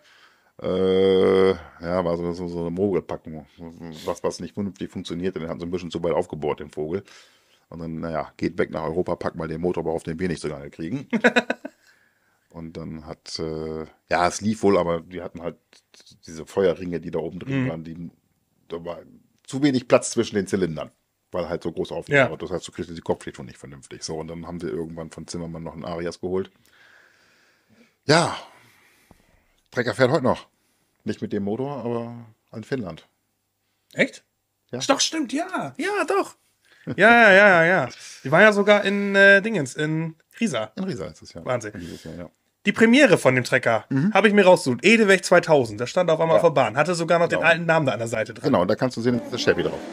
Ja, war so eine Mogelpackung, was nicht vernünftig funktioniert, denn er hat so ein bisschen zu weit aufgebohrt, den Vogel. Und dann, naja, geht weg nach Europa, packt mal den Motor, aber auf den wir nicht so lange kriegen. Und dann ja, es lief wohl, aber die hatten halt diese Feuerringe, die da oben drin waren, da war zu wenig Platz zwischen den Zylindern, weil halt so groß aufgebaut. Ja. Das heißt, du kriegst die Kopflichtung nicht vernünftig. So, und dann haben wir irgendwann von Zimmermann noch einen Arias geholt. Ja, Trecker fährt heute noch. Nicht mit dem Motor, aber in Finnland. Echt? Ja. Doch, stimmt, ja. Ja, doch. Ja. Die war ja sogar in in Riesa. In Riesa ist es ja. Wahnsinn. Dieses Jahr, ja. Die Premiere von dem Trecker habe ich mir rausgesucht. Edeweg 2000. Da stand auf einmal auf der Bahn. Hatte sogar noch den Genau. alten Namen da an der Seite dran. Genau, da kannst du sehen, das Chevy drauf.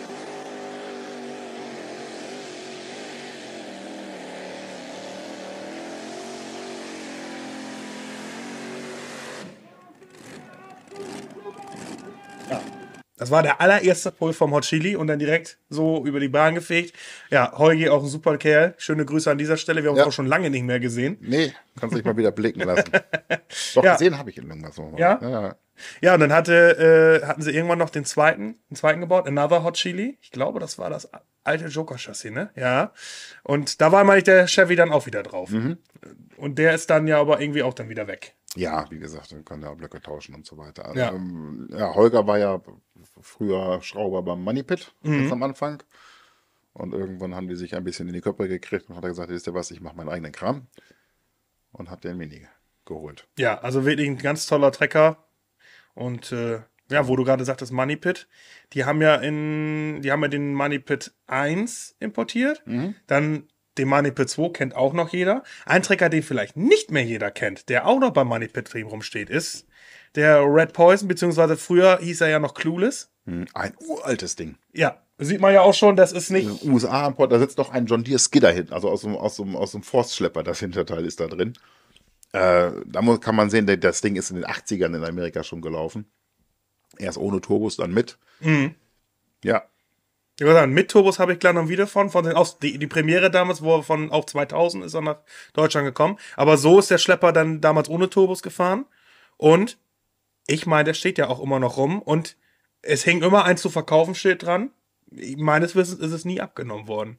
Das war der allererste Pull vom Hot Chili und dann direkt so über die Bahn gefegt. Ja, Holgi auch ein super Kerl. Schöne Grüße an dieser Stelle. Wir haben uns auch schon lange nicht mehr gesehen. Nee, kannst dich mal wieder blicken lassen. Doch, Ja. gesehen habe ich ihn irgendwas noch mal. Ja? Ja. Ja, und dann hatten sie irgendwann noch den zweiten gebaut, Another Hot Chili. Ich glaube, das war das alte Joker-Chassis, ne? Ja. Und da war mal der Chevy dann auch wieder drauf. Und der ist dann ja aber irgendwie auch dann wieder weg. Ja, wie gesagt, dann kann er Blöcke tauschen und so weiter. Ja. Ja, Holger war ja früher Schrauber beim Money Pit, ganz am Anfang. Und irgendwann haben die sich ein bisschen in die Köpfe gekriegt und hat er gesagt, wisst ihr was, ich mache meinen eigenen Kram. Und hat den Mini geholt. Ja, also wirklich ein ganz toller Trecker. Und ja, wo du gerade sagtest, Money Pit, die haben ja den Money Pit 1 importiert. Dann den Money Pit 2 kennt auch noch jeder. Ein Trecker, den vielleicht nicht mehr jeder kennt, der auch noch beim Money Pit rumsteht, ist der Red Poison, beziehungsweise früher hieß er ja noch Clueless. Ein uraltes Ding. Ja, sieht man ja auch schon, das ist nicht. In den USA-Import, da sitzt noch ein John Deere Skidder hinten, also aus so einem Forstschlepper, das Hinterteil ist da drin. Kann man sehen, das Ding ist in den 80ern in Amerika schon gelaufen. Erst ohne Turbos, dann mit. Ja, Ich würde sagen, mit Turbos habe ich gleich noch ein Video von die Premiere damals, wo er von auf 2000 ist er nach Deutschland gekommen. Aber so ist der Schlepper dann damals ohne Turbos gefahren. Und ich meine, der steht ja auch immer noch rum. Und es hing immer ein zu verkaufen Schild dran. Meines Wissens ist es nie abgenommen worden.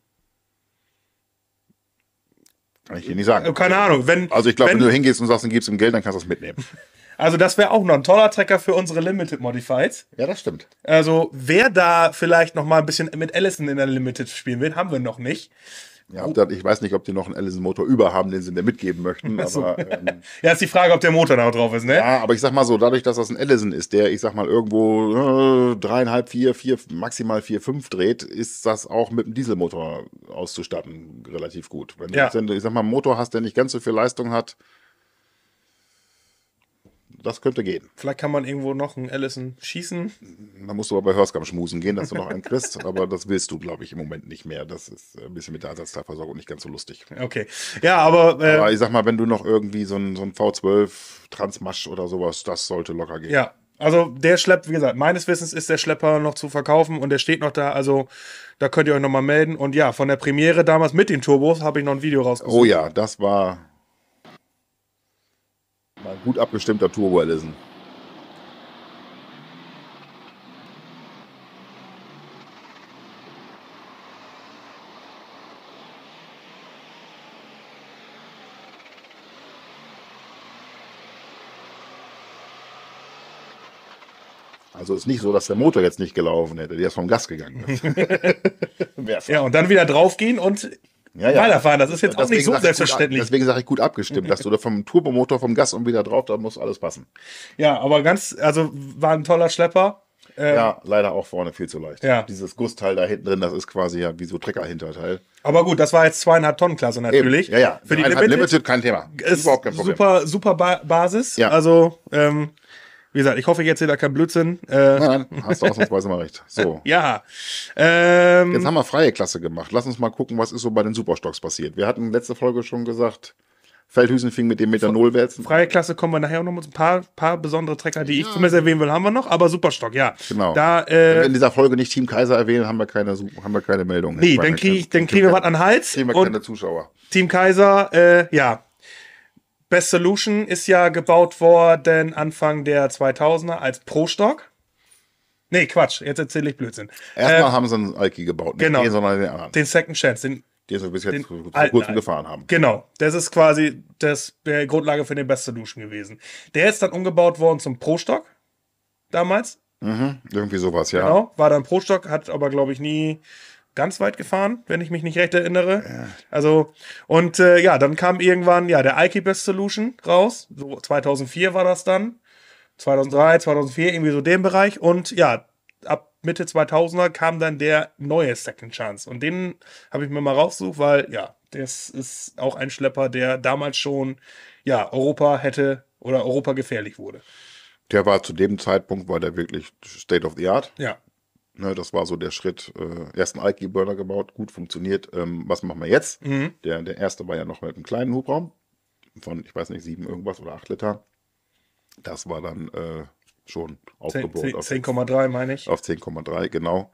kann ich dir nicht sagen. Keine Ahnung. Also ich glaube, wenn du hingehst und sagst, dann gibst ihm Geld, dann kannst du es mitnehmen. Also das wäre auch noch ein toller Trecker für unsere Limited Modifieds. Ja, das stimmt. Also wer da vielleicht noch mal ein bisschen mit Allison in der Limited spielen will, haben wir noch nicht. Ja, ich weiß nicht, ob die noch einen Allison-Motor über haben, den sie mir mitgeben möchten. Aber, Ja, ist die Frage, ob der Motor da drauf ist, ne? ja, aber ich sag mal so, dadurch, dass das ein Allison ist, der, ich sag mal, irgendwo 3,5, 4, maximal 4, 5 dreht, ist das auch mit dem Dieselmotor auszustatten relativ gut. Wenn du, ich sag mal, einen Motor hast, der nicht ganz so viel Leistung hat, das könnte gehen. Vielleicht kann man irgendwo noch einen Allison schießen. Da musst du aber bei Hörskam schmusen gehen, dass du noch einen kriegst. Aber das willst du, glaube ich, im Moment nicht mehr. Das ist ein bisschen mit der Ersatzteilversorgung nicht ganz so lustig. Okay. Ja, aber Aber ich sag mal, wenn du noch irgendwie so ein V12 Transmasch oder sowas, das sollte locker gehen. ja, also der Schlepp, wie gesagt, meines Wissens ist der Schlepper noch zu verkaufen und der steht noch da. Also da könnt ihr euch noch mal melden. Und ja, von der Premiere damals mit den Turbos habe ich noch ein Video rausgesucht. Oh ja, das war gut abgestimmter Turbo Allison. Also ist nicht so, dass der Motor jetzt nicht gelaufen hätte, der ist vom Gas gegangen ist. Ja, und dann wieder draufgehen und weiterfahren. Das ist jetzt auch nicht so selbstverständlich. Deswegen sage ich gut abgestimmt, dass du da vom Turbomotor, vom Gas und wieder drauf, da muss alles passen. Ja, aber also war ein toller Schlepper. Ja, leider auch vorne viel zu leicht. Ja. Dieses Gussteil da hinten drin, das ist quasi ja wie so Trecker-Hinterteil. Aber gut, das war jetzt 2,5 Tonnen Klasse natürlich. Eben. Ja. Für die Limited kein Thema. Ist überhaupt kein Problem. super Basis. Ja. Also, wie gesagt, ich hoffe, ich erzähle da keinen Blödsinn. Nein, hast du ausnahmsweise mal recht. So. Ja. Jetzt haben wir freie Klasse gemacht. Lass uns mal gucken, was ist so bei den Superstocks passiert. Wir hatten letzte Folge schon gesagt, Feldhüsen fing mit dem Methanolwälzen. Freie Klasse kommen wir nachher noch mit ein paar besondere Trecker, die ich zumindest erwähnen will, haben wir noch, aber Superstock, ja. Genau. Da, Wenn wir in dieser Folge nicht Team Kaiser erwähnen, haben wir keine Meldung. Nee, dann kriegen wir was an den Hals. Kriegen wir und keine Zuschauer. Team Kaiser, ja. Best Solution ist ja gebaut worden Anfang der 2000er als Pro-Stock. Nee, Quatsch, jetzt erzähle ich Blödsinn. Erstmal haben sie einen Alki gebaut, nicht genau, den, sondern den anderen. Den Second Chance, Den sie bis jetzt vor alten kurzem gefahren haben. Genau, das ist quasi die Grundlage für den Best Solution gewesen. Der ist dann umgebaut worden zum Pro-Stock damals. Irgendwie sowas, ja. Genau, war dann Pro-Stock, hat aber, glaube ich, nie ganz weit gefahren, wenn ich mich nicht recht erinnere. Ja. Also, und ja, dann kam irgendwann der Alki Best Solution raus. So 2004 war das dann. 2003, 2004, irgendwie so den Bereich. Und ja, ab Mitte 2000er kam dann der neue Second Chance. Und den habe ich mir mal rausgesucht, weil, ja, das ist auch ein Schlepper, der damals schon, Europa hätte oder Europa gefährlich wurde. Der war zu dem Zeitpunkt, war der wirklich State of the Art. Ja. Ne, das war so der Schritt, ersten Alki-Burner gebaut, gut funktioniert. Was machen wir jetzt? Der erste war ja noch mit einem kleinen Hubraum von, ich weiß nicht, 7 irgendwas oder 8 Liter. Das war dann schon aufgebohrt. 10,3 meine ich. Auf 10,3, genau.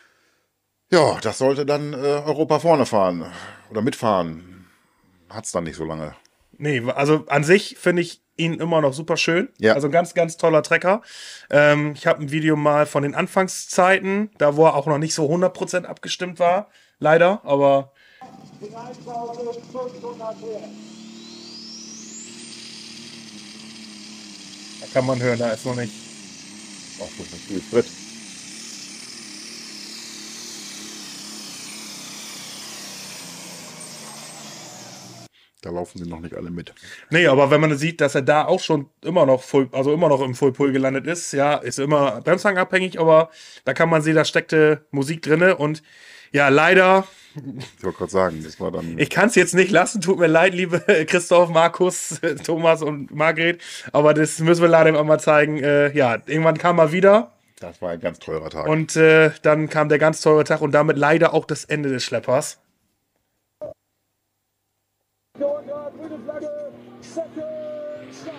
Ja, das sollte dann Europa vorne fahren oder mitfahren. Hat es dann nicht so lange. Nee, also an sich finde ich ihn immer noch super schön. Ja. Also ganz, ganz toller Trecker. Ich habe ein Video mal von den Anfangszeiten, da wo er auch noch nicht so 100% abgestimmt war. Leider, aber... Da kann man hören, da ist noch nicht... Ach, das ist viel Sprit. Da laufen sie noch nicht alle mit. Nee, aber wenn man sieht, dass er da auch schon immer noch im Full-Pull gelandet ist, ja, ist immer bremsangabhängig, aber da kann man sehen, da steckte Musik drinne und ja, leider. Ich wollte gerade sagen, das war dann. Ich kann es jetzt nicht lassen, tut mir leid, liebe Christoph, Markus, Thomas und Margret, aber das müssen wir leider immer mal zeigen. Ja, irgendwann kam er wieder. Das war ein ganz teurer Tag. Und dann kam der ganz teure Tag und damit leider auch das Ende des Schleppers. Grüne Flagge, Second Chance.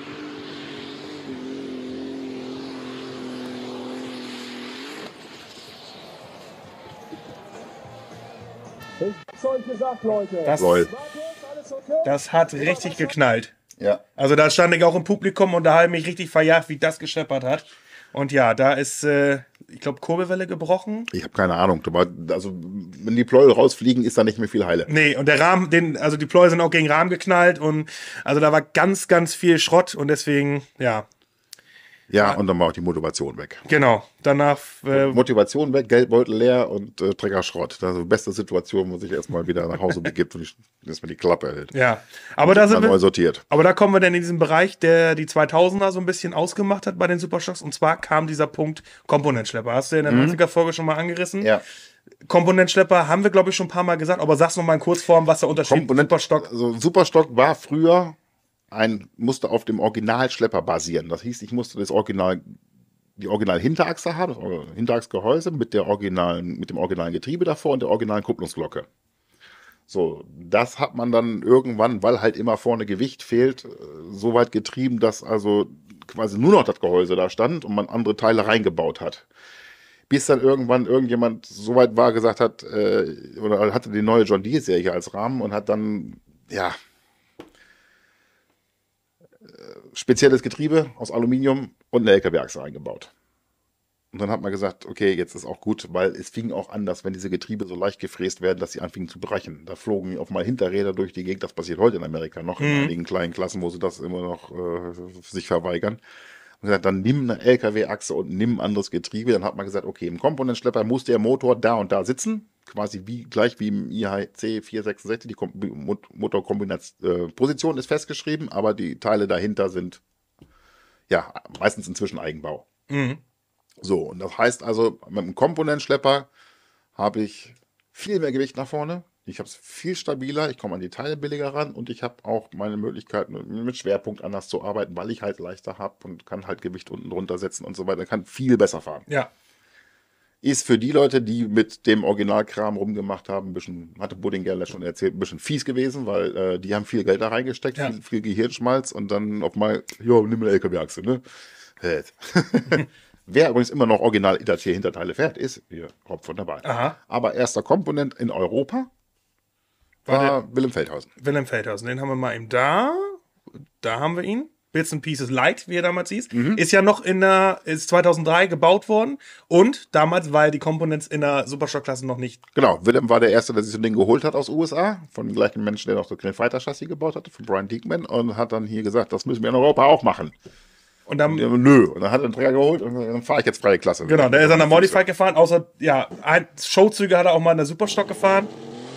Ich habe euch gesagt, Leute. Das hat richtig geknallt. Ja. Also da stand ich auch im Publikum und da habe ich mich richtig verjagt, wie das gescheppert hat. Und ja, da ist, ich glaube, Kurbelwelle gebrochen. Ich habe keine Ahnung. Also, wenn die Pleuel rausfliegen, ist da nicht mehr viel Heile. Nee, und der Rahmen, also die Pleuel sind auch gegen den Rahmen geknallt und also da war ganz, ganz viel Schrott und deswegen, ja. Ja, und dann war auch die Motivation weg. Genau, danach... Motivation weg, Geldbeutel leer und Trecker Schrott. Das ist die beste Situation, wo sich erstmal wieder nach Hause begibt und erstmal die Klappe hält. Ja, aber da sind neu sortiert. Aber da kommen wir dann in diesen Bereich, der die 2000er so ein bisschen ausgemacht hat bei den Superstocks. Und zwar kam dieser Punkt Komponentschlepper. Hast du in der 90er-Folge schon mal angerissen? Ja. Komponentschlepper haben wir, glaube ich, schon ein paar Mal gesagt. Aber sag's noch mal in Kurzform, was der Unterschied ist. Superstock. Also Superstock war früher musste auf dem Originalschlepper basieren. Das hieß, ich musste die original Hinterachse haben, das Hinterachsgehäuse mit dem originalen Getriebe davor und der originalen Kupplungsglocke. So, das hat man dann irgendwann, weil halt immer vorne Gewicht fehlt, so weit getrieben, dass also quasi nur noch das Gehäuse da stand und man andere Teile reingebaut hat. Bis dann irgendwann irgendjemand so weit war, gesagt hat, oder hatte die neue John Deere Serie als Rahmen und hat dann, spezielles Getriebe aus Aluminium und eine LKW-Achse eingebaut. Und dann hat man gesagt, okay, jetzt ist auch gut, weil es fing auch an, dass wenn diese Getriebe so leicht gefräst werden, dass sie anfingen zu brechen. Da flogen auf mal Hinterräder durch die Gegend. Das passiert heute in Amerika noch, in einigen kleinen Klassen, wo sie das immer noch sich verweigern. Und gesagt, dann nimm eine LKW-Achse und nimm ein anderes Getriebe. Dann hat man gesagt, okay, im Komponentenschlepper muss der Motor da und da sitzen. Quasi gleich wie im IHC 466. Die Motorposition ist festgeschrieben, aber die Teile dahinter sind ja meistens inzwischen Eigenbau. So, und das heißt also, mit dem Komponentenschlepper habe ich viel mehr Gewicht nach vorne. Ich habe es viel stabiler, ich komme an die Teile billiger ran und ich habe auch meine Möglichkeit, mit Schwerpunkt anders zu arbeiten, weil ich halt leichter habe und kann halt Gewicht unten drunter setzen und so weiter. Kann viel besser fahren. Ja. Ist für die Leute, die mit dem Originalkram rumgemacht haben, ein bisschen, hatte Buddingerle schon erzählt, ein bisschen fies gewesen, weil die haben viel Geld da reingesteckt, viel Gehirnschmalz und dann auf mal, jo, nimm eine LKW-Achse, ne? Wer übrigens immer noch original ITC-Hinterteile fährt, ist hier Rob von der Bahn. Aha. Aber erster Komponent in Europa war Willem Feldhausen. Willem Feldhausen, den haben wir mal eben da. Da haben wir ihn. Bits and Pieces Light, wie er damals hieß. Ist ja noch ist 2003 gebaut worden. Und damals war ja die Komponents in der Superstock-Klasse noch nicht. Genau, Willem war der Erste, der sich so ein Ding geholt hat aus USA. Von dem gleichen Menschen, der noch so ein Fighter-Chassis gebaut hatte, von Brian Diekman. Und hat dann hier gesagt, das müssen wir in Europa auch machen. Und dann, nö. Und dann hat er einen Träger geholt und dann fahre ich jetzt freie Klasse. Genau, der ist an der Modified gefahren. Außer, ja, Showzüge hat er auch mal in der Superstock gefahren.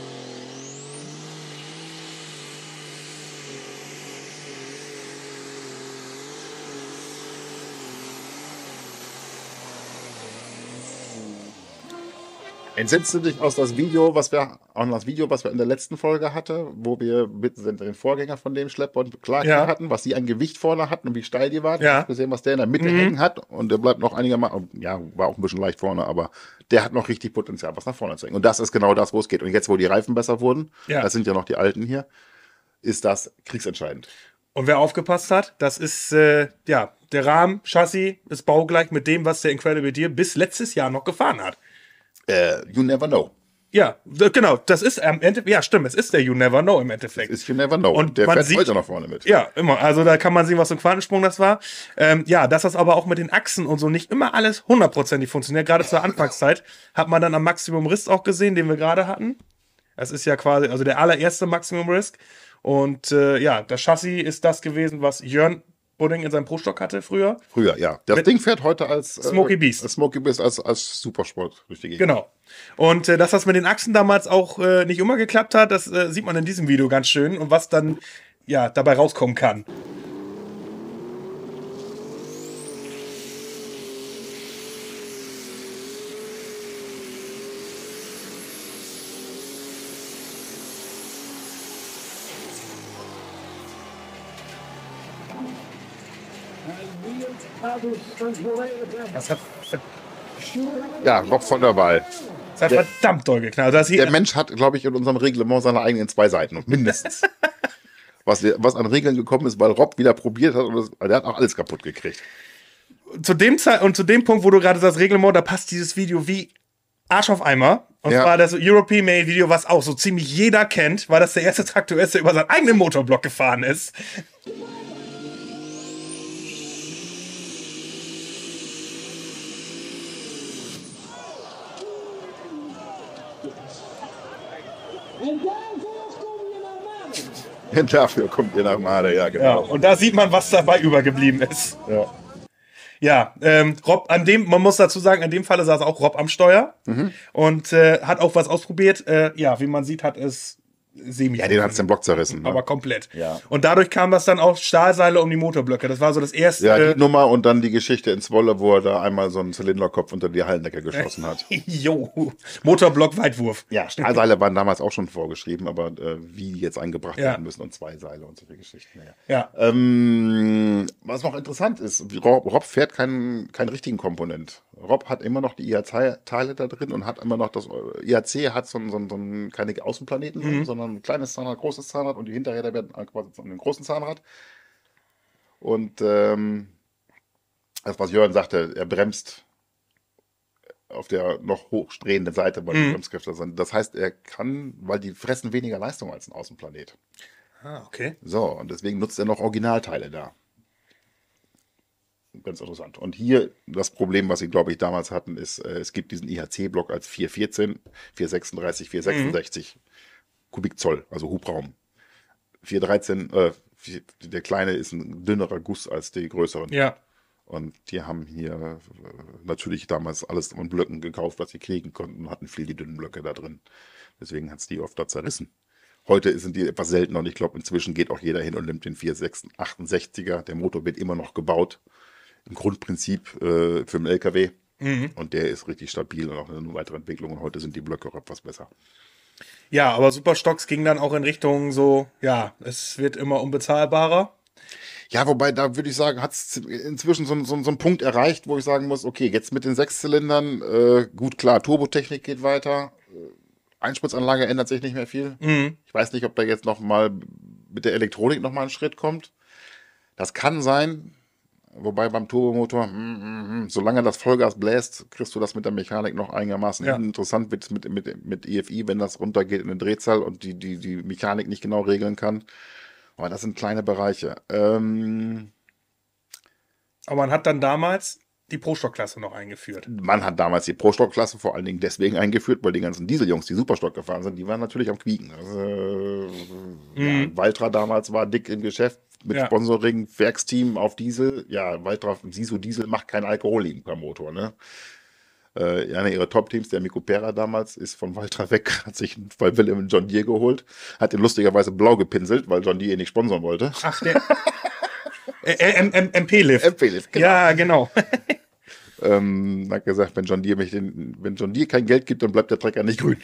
Entsinnst du dich aus das Video, was wir in der letzten Folge hatten, wo wir den Vorgänger von dem Schlepper und Clark hatten, was die an Gewicht vorne hatten und wie steil die waren? Ja. Ich habe gesehen, was der in der Mitte hängen hat und der bleibt noch einigermaßen, ja, war auch ein bisschen leicht vorne, aber der hat noch richtig Potenzial, was nach vorne zu hängen. Und das ist genau das, wo es geht. Und jetzt, wo die Reifen besser wurden, das sind ja noch die alten hier, ist das kriegsentscheidend. Und wer aufgepasst hat, das ist, der Rahmen, Chassis ist baugleich mit dem, was der Incredible Deer bis letztes Jahr noch gefahren hat. You never know. Ja, genau, das ist am Ende, ja stimmt, es ist der You Never Know im Endeffekt. Es ist You Never Know. Und der man fährt sieht, heute noch vorne mit. Ja, immer, also da kann man sehen, was für ein Quantensprung das war. Dass das aber auch mit den Achsen und so nicht immer alles 100%ig funktioniert. Gerade zur Anfangszeit hat man dann am Maximum Risk auch gesehen, den wir gerade hatten. Das ist ja quasi, also der allererste Maximum Risk. Und das Chassis ist das gewesen, was Jörn Budding in seinem Pro-Stock hatte früher. Früher, ja. Das Ding fährt heute als Smoky Beast. Smoky Beast als Supersport durch die Gegend. Genau. Und dass das mit den Achsen damals auch nicht immer geklappt hat, das sieht man in diesem Video ganz schön. Und was dann dabei rauskommen kann. Das hat Ja, Rob von der Wahl. verdammt doll geknallt. Also Der Mensch hat, glaube ich, in unserem Reglement seine eigenen 2 Seiten. Mindestens. was an Regeln gekommen ist, weil Rob wieder probiert hat und der hat auch alles kaputt gekriegt. Zu dem Punkt, wo du gerade sagst, Reglement, da passt dieses Video wie Arsch auf Eimer. Und zwar das European Mail Video, was auch so ziemlich jeder kennt, weil das der erste Traktor ist, der über seinen eigenen Motorblock gefahren ist. Dafür kommt ihr nach Made, ja, genau. Ja, und da sieht man, was dabei übergeblieben ist. Ja, Rob, man muss dazu sagen, in dem Falle saß auch Rob am Steuer und hat auch was ausprobiert. Wie man sieht, hat es semi. Ja, den hat es den Block zerrissen. Ne? Aber komplett. Ja. Und dadurch kam das dann auch Stahlseile um die Motorblöcke. Das war so das erste. Ja, die Nummer und dann die Geschichte in Zwolle, wo er da einmal so einen Zylinderkopf unter die Hallendecke geschossen hat. Jo, Motorblock-Weitwurf. Ja, Stahlseile waren damals auch schon vorgeschrieben, aber wie die jetzt eingebracht werden müssen und 2 Seile und solche Geschichten. Ja. Was noch interessant ist, Rob fährt keinen richtigen Komponent. Rob hat immer noch die IAC-Teile da drin und hat immer noch das IAC hat keine Außenplaneten, sondern ein kleines Zahnrad, großes Zahnrad und die Hinterräder werden quasi zu einem großen Zahnrad. Und das, was Jörn sagte, er bremst auf der noch hochstehenden Seite, weil die Bremskräfte sind. Das heißt, er kann, weil die fressen weniger Leistung als ein Außenplanet. Ah, okay. So, und deswegen nutzt er noch Originalteile da. ganz interessant. Und hier das Problem, was sie, glaube ich, damals hatten, ist, es gibt diesen IHC-Block als 414, 436, 466 Kubikzoll, also Hubraum. 413, der kleine ist ein dünnerer Guss als die größeren. Ja. Und die haben hier natürlich damals alles an Blöcken gekauft, was sie kriegen konnten, und hatten viel die dünnen Blöcke da drin. Deswegen hat es die oft da zerrissen. Heute sind die etwas seltener und ich glaube, inzwischen geht auch jeder hin und nimmt den 468er. Der Motor wird immer noch gebaut. Im Grundprinzip für den LKW. Und der ist richtig stabil und auch eine weitere Entwicklung. Und heute sind die Blöcke auch etwas besser. Ja, aber Superstocks ging dann auch in Richtung so, ja, es wird immer unbezahlbarer. Ja, wobei, da würde ich sagen, hat es inzwischen so einen Punkt erreicht, wo ich sagen muss, okay, jetzt mit den Sechszylindern, gut, klar, Turbotechnik geht weiter, Einspritzanlage ändert sich nicht mehr viel. Ich weiß nicht, ob da jetzt noch mal mit der Elektronik noch mal ein Schritt kommt. Das kann sein, wobei beim Turbomotor, solange das Vollgas bläst, kriegst du das mit der Mechanik noch einigermaßen hin. Interessant wird es mit EFI, wenn das runtergeht in eine Drehzahl und die Mechanik nicht genau regeln kann. Aber das sind kleine Bereiche. Aber man hat dann damals die Pro-Stock-Klasse noch eingeführt. Man hat damals die Pro-Stock-Klasse vor allen Dingen deswegen eingeführt, weil die ganzen Dieseljungs, die Superstock gefahren sind, die waren natürlich am Quieken. Also, ja, Valtra damals war dick im Geschäft mit Sponsoring, Werksteam auf Diesel. Ja, Valtra, Siso Diesel macht kein Alkohol per Motor, ne? Einer ihrer Top-Teams, der Mikko Pera damals, ist von Valtra weg, hat sich bei Willem John Deere geholt, hat den lustigerweise blau gepinselt, weil John Deere ihn nicht sponsern wollte. Ach, der MP-Lift. MP-Lift, genau. Ja, genau. Hat gesagt, wenn John Deere kein Geld gibt, dann bleibt der Trecker nicht grün.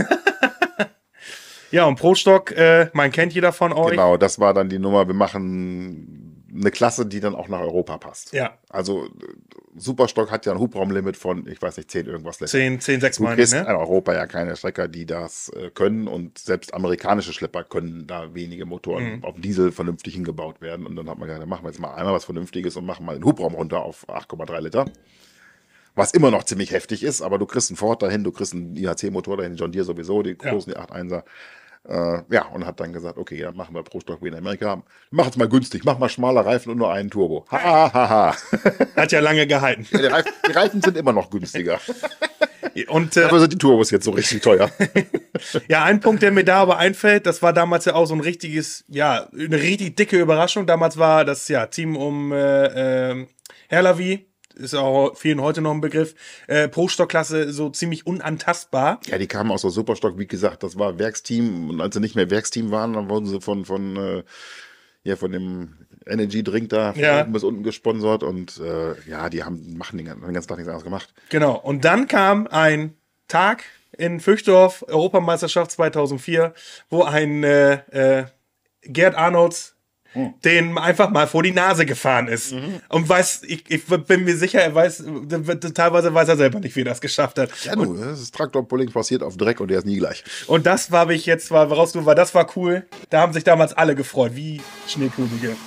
Ja, und Pro-Stock, man kennt jeder von euch. Genau, das war dann die Nummer. Wir machen eine Klasse, die dann auch nach Europa passt. Ja. Also Superstock hat ja ein Hubraumlimit von, ich weiß nicht, 10 irgendwas. 10, 6 Du meine ich, kriegst ne? in Europa ja keine Schlecker, die das können, und selbst amerikanische Schlepper können da wenige Motoren auf Diesel vernünftig hingebaut werden. Und dann hat man gesagt, dann machen wir jetzt mal einmal was Vernünftiges und machen mal den Hubraum runter auf 8,3 Liter. Was immer noch ziemlich heftig ist, aber du kriegst einen Ford dahin, du kriegst einen IHC-Motor dahin, John Deere sowieso, die großen, die 8.1er. Ja, und hat dann gesagt, okay, dann machen wir Pro-Stock wie in Amerika. Mach es mal günstig, mach mal schmaler Reifen und nur einen Turbo. Ha, ha, ha. Hat ja lange gehalten. Ja, die Reifen sind immer noch günstiger. Und Dafür sind die Turbos jetzt so richtig teuer. ja, ein Punkt, der mir da aber einfällt, das war damals ja auch so ein richtiges, ja, eine richtig dicke Überraschung. Damals war das Team um Herlavi, ist auch vielen heute noch ein Begriff, Pro-Stock-Klasse so ziemlich unantastbar. Ja, die kamen aus der Superstock, wie gesagt, das war Werksteam, und als sie nicht mehr Werksteam waren, dann wurden sie von dem Energy Drink da von oben bis unten gesponsert, und ja, die machen den ganzen Tag nichts anderes gemacht. Genau, und dann kam ein Tag in Vöchdorf, Europameisterschaft 2004, wo ein Gerd Arnolds den einfach mal vor die Nase gefahren ist. Und ich bin mir sicher, teilweise weiß er selber nicht, wie er das geschafft hat. Ja, das ist Traktorpulling passiert auf Dreck, und der ist nie gleich. Und das war das war cool. Da haben sich damals alle gefreut, wie Schneekönige.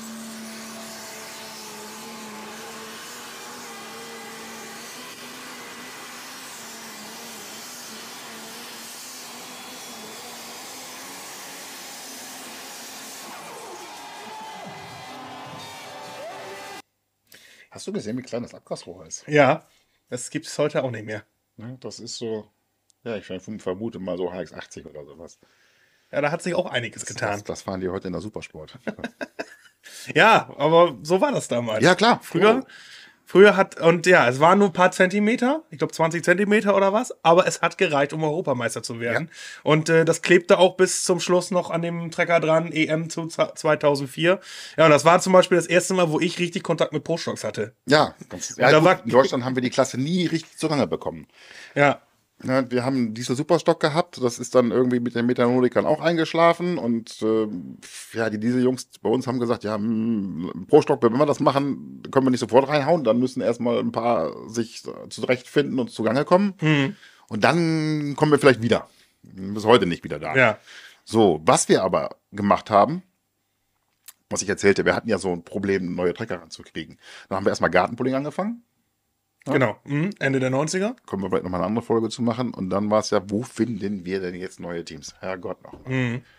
Hast du gesehen, wie klein das Abgasrohr ist? Ja, das gibt es heute auch nicht mehr. Ne, das ist so, ja, ich vermute mal so HX80 oder sowas. Ja, da hat sich auch einiges getan. Das fahren die heute in der Supersport. Ja, aber so war das damals. Ja, klar. Früher es waren nur ein paar Zentimeter, ich glaube 20 Zentimeter oder was, aber es hat gereicht, um Europameister zu werden. Ja. Und das klebte auch bis zum Schluss noch an dem Trecker dran, EM 2004. Ja, und das war zum Beispiel das erste Mal, wo ich richtig Kontakt mit Pro-Stocks hatte. Ja, in Deutschland haben wir die Klasse nie richtig zugange bekommen. Ja. Ja, wir haben diese Superstock gehabt, das ist dann irgendwie mit den Metanolikern auch eingeschlafen, und ja, die Dieseljungs bei uns haben gesagt, ja, pro Stock, wenn wir das machen, können wir nicht sofort reinhauen, dann müssen erstmal ein paar sich zurechtfinden und zugange kommen, und dann kommen wir vielleicht wieder. Bis heute nicht wieder da. Ja. So, was wir aber gemacht haben, was ich erzählte, wir hatten ja so ein Problem, neue Trecker ranzukriegen. Dann haben wir erstmal Gartenpulling angefangen. Ja. Genau, Ende der 90er. Können wir vielleicht nochmal eine andere Folge zu machen. Und dann war es ja, wo finden wir denn jetzt neue Teams? Herrgott noch.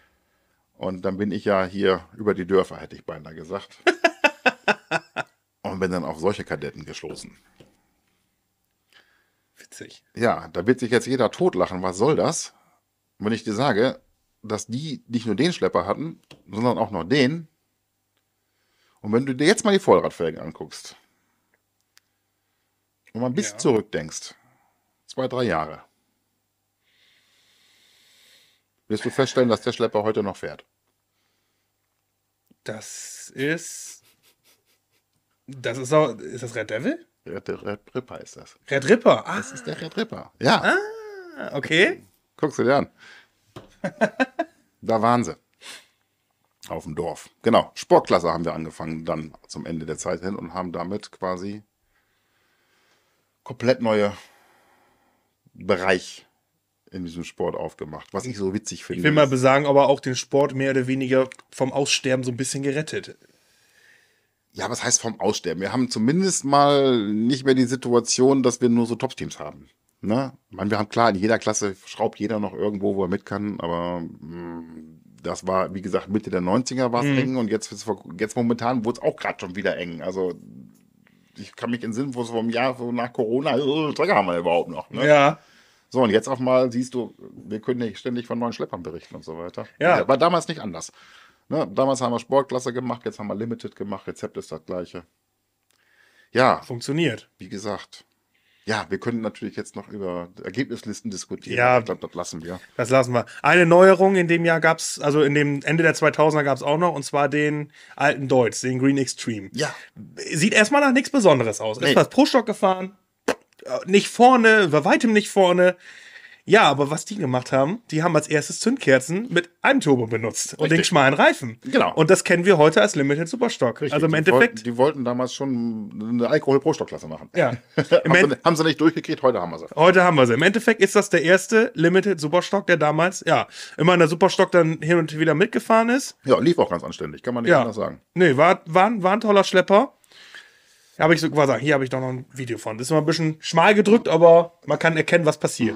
Und dann bin ich ja hier über die Dörfer, hätte ich beinahe gesagt. Und und bin dann auf solche Kadetten gestoßen. Witzig. Ja, da wird sich jetzt jeder totlachen. Was soll das? Wenn ich dir sage, dass die nicht nur den Schlepper hatten, sondern auch noch den. Und wenn du dir jetzt mal die Vollradfelgen anguckst und mal ein bisschen zurückdenkst, 2, 3 Jahre, wirst du feststellen, dass der Schlepper heute noch fährt. Das ist auch, ist das Red Devil? Red Ripper ist das. Red Ripper, Das ist der Red Ripper. Ja, okay. guckst du dir an. Da waren sie. Auf dem Dorf. Genau, Sportklasse haben wir angefangen dann zum Ende der Zeit hin und haben damit quasi komplett neue Bereich in diesem Sport aufgemacht, was ich so witzig finde. Ich will mal besagen, aber auch den Sport mehr oder weniger vom Aussterben so ein bisschen gerettet. Ja, was heißt vom Aussterben? Wir haben zumindest mal nicht mehr die Situation, dass wir nur so Top-Teams haben. Ne? Ich meine, wir haben klar, in jeder Klasse schraubt jeder noch irgendwo, wo er mit kann, aber das war, wie gesagt, Mitte der 90er war es eng und jetzt momentan wurde es auch gerade schon wieder eng. Also ich kann mich entsinnen, wo es vom Jahr so nach Corona, Strecke haben wir überhaupt noch. Ne? Ja. So, und jetzt auch mal siehst du, wir können nicht ständig von neuen Schleppern berichten und so weiter. Ja. War damals nicht anders. Ne? Damals haben wir Sportklasse gemacht, jetzt haben wir Limited gemacht, Rezept ist das gleiche. Ja, Funktioniert. wie gesagt. Ja, wir können natürlich jetzt noch über Ergebnislisten diskutieren. Ja. Ich glaube, das lassen wir. Das lassen wir. Eine Neuerung in dem Jahr gab es, also in dem Ende der 2000er gab es auch noch, und zwar den alten Deutz, den Green Extreme. Ja. Sieht erstmal nach nichts Besonderes aus. Nee. Ist was pro Stock gefahren, nicht vorne, bei weitem nicht vorne. Ja, aber was die gemacht haben, die haben als erstes Zündkerzen mit einem Turbo benutzt und den schmalen Reifen. Genau. Und das kennen wir heute als Limited Superstock. Richtig. Also im Endeffekt. Die wollten damals schon eine Alkohol-Pro-Stockklasse machen. Ja. Haben sie nicht durchgekriegt, heute haben wir sie. Heute haben wir sie. Im Endeffekt ist das der erste Limited Superstock, der damals, ja, immer in der Superstock dann hin und wieder mitgefahren ist. Ja, lief auch ganz anständig, kann man nicht anders sagen. Nee, war ein toller Schlepper. Habe ich sogar sagen, hier habe ich doch noch ein Video von. Das ist immer ein bisschen schmal gedrückt, aber man kann erkennen, was passiert.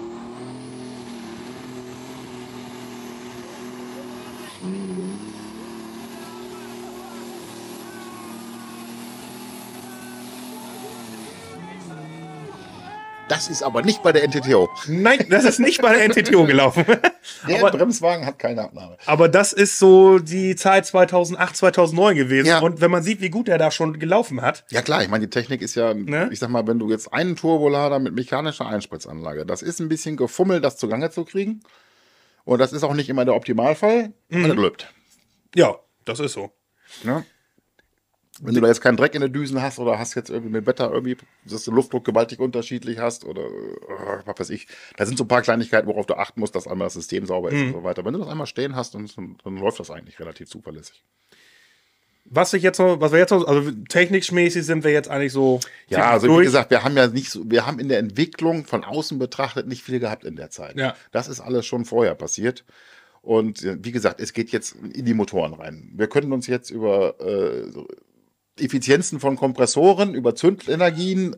Das ist aber nicht bei der NTTO. Nein, das ist nicht bei der NTTO gelaufen. Der Bremswagen hat keine Abnahme. Aber das ist so die Zeit 2008, 2009 gewesen. Ja. Und wenn man sieht, wie gut er da schon gelaufen hat. Ja klar, ich meine, die Technik ist ja, Ne? ich sag mal, wenn du jetzt einen Turbolader mit mechanischer Einspritzanlage, das ist ein bisschen gefummelt, das zugange zu kriegen. Und das ist auch nicht immer der Optimalfall, aber das läuft. Ja, das ist so. Ne? Wenn du da jetzt keinen Dreck in den Düsen hast oder hast jetzt irgendwie mit Wetter irgendwie, dass du Luftdruck gewaltig unterschiedlich hast oder was weiß ich, da sind so ein paar Kleinigkeiten, worauf du achten musst, dass einmal das System sauber ist und so weiter. Wenn du das einmal stehen hast, dann läuft das eigentlich relativ zuverlässig. Was wir jetzt noch, also technikmäßig sind wir jetzt eigentlich so. Ja, also durch. wie gesagt, wir haben ja nicht so, wir haben in der Entwicklung von außen betrachtet nicht viel gehabt in der Zeit. Ja. Das ist alles schon vorher passiert. Und wie gesagt, es geht jetzt in die Motoren rein. Wir können uns jetzt über Effizienzen von Kompressoren, über Zündenergien,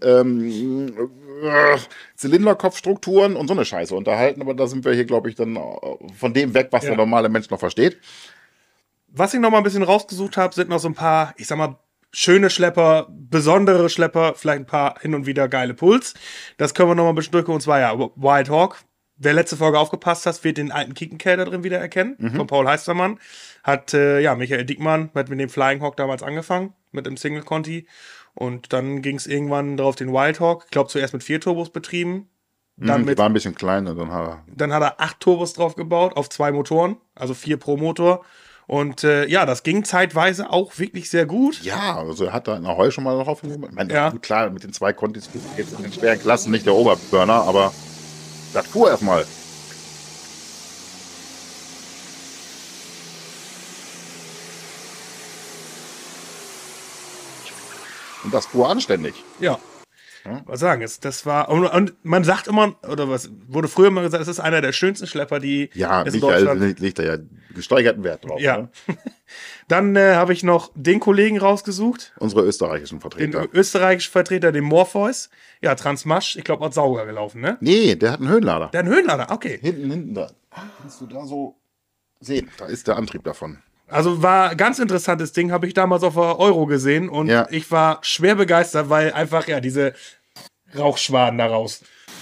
Zylinderkopfstrukturen und so eine Scheiße unterhalten. Aber da sind wir hier, glaube ich, dann von dem weg, was der normale Mensch noch versteht. Was ich noch mal ein bisschen rausgesucht habe, sind noch so ein paar, ich sag mal, schöne Schlepper, besondere Schlepper, vielleicht ein paar hin und wieder geile Puls. Das können wir noch mal ein bisschen durchgucken. Und zwar ja, Wild Hawk. Wer letzte Folge aufgepasst hat, wird den alten Kickenkerl da drin wieder erkennen. Von Paul Heistermann. Hat Michael Dickmann mit dem Flying Hawk damals angefangen, mit dem Single Conti. Und dann ging es irgendwann drauf den Wild Hawk. Ich glaube, zuerst mit 4 Turbos betrieben. Dann Die war ein bisschen kleiner, dann hat er 8 Turbos drauf gebaut, auf 2 Motoren, also 4 pro Motor. Und das ging zeitweise auch wirklich sehr gut. Ja, also er hat da in der Heu schon mal drauf genommen. Ich meine, Ja. gut, klar, mit den 2 Contis jetzt in den schweren Klassen nicht der Oberburner, aber das fuhr erstmal. Und das fuhr anständig. Ja. Was sagen, das war, und man sagt immer, oder was, wurde früher mal gesagt, es ist einer der schönsten Schlepper, die Ja, es in Deutschland. liegt da ja gesteigerten Wert drauf. Ja. Ne? Dann habe ich noch den Kollegen rausgesucht, Unsere österreichischen den Vertreter. österreichischen Vertreter, den Morpheus. Ja, Transmasch, ich glaube, auch Sauger gelaufen, ne? Nee, der hat einen Höhenlader. Der hat einen Höhenlader, okay. Hinten da. Kannst du da so sehen. Da ist der Antrieb davon. Also war ein ganz interessantes Ding, habe ich damals auf der Euro gesehen und Ja. ich war schwer begeistert, weil einfach, ja, diese Rauchschwaden daraus.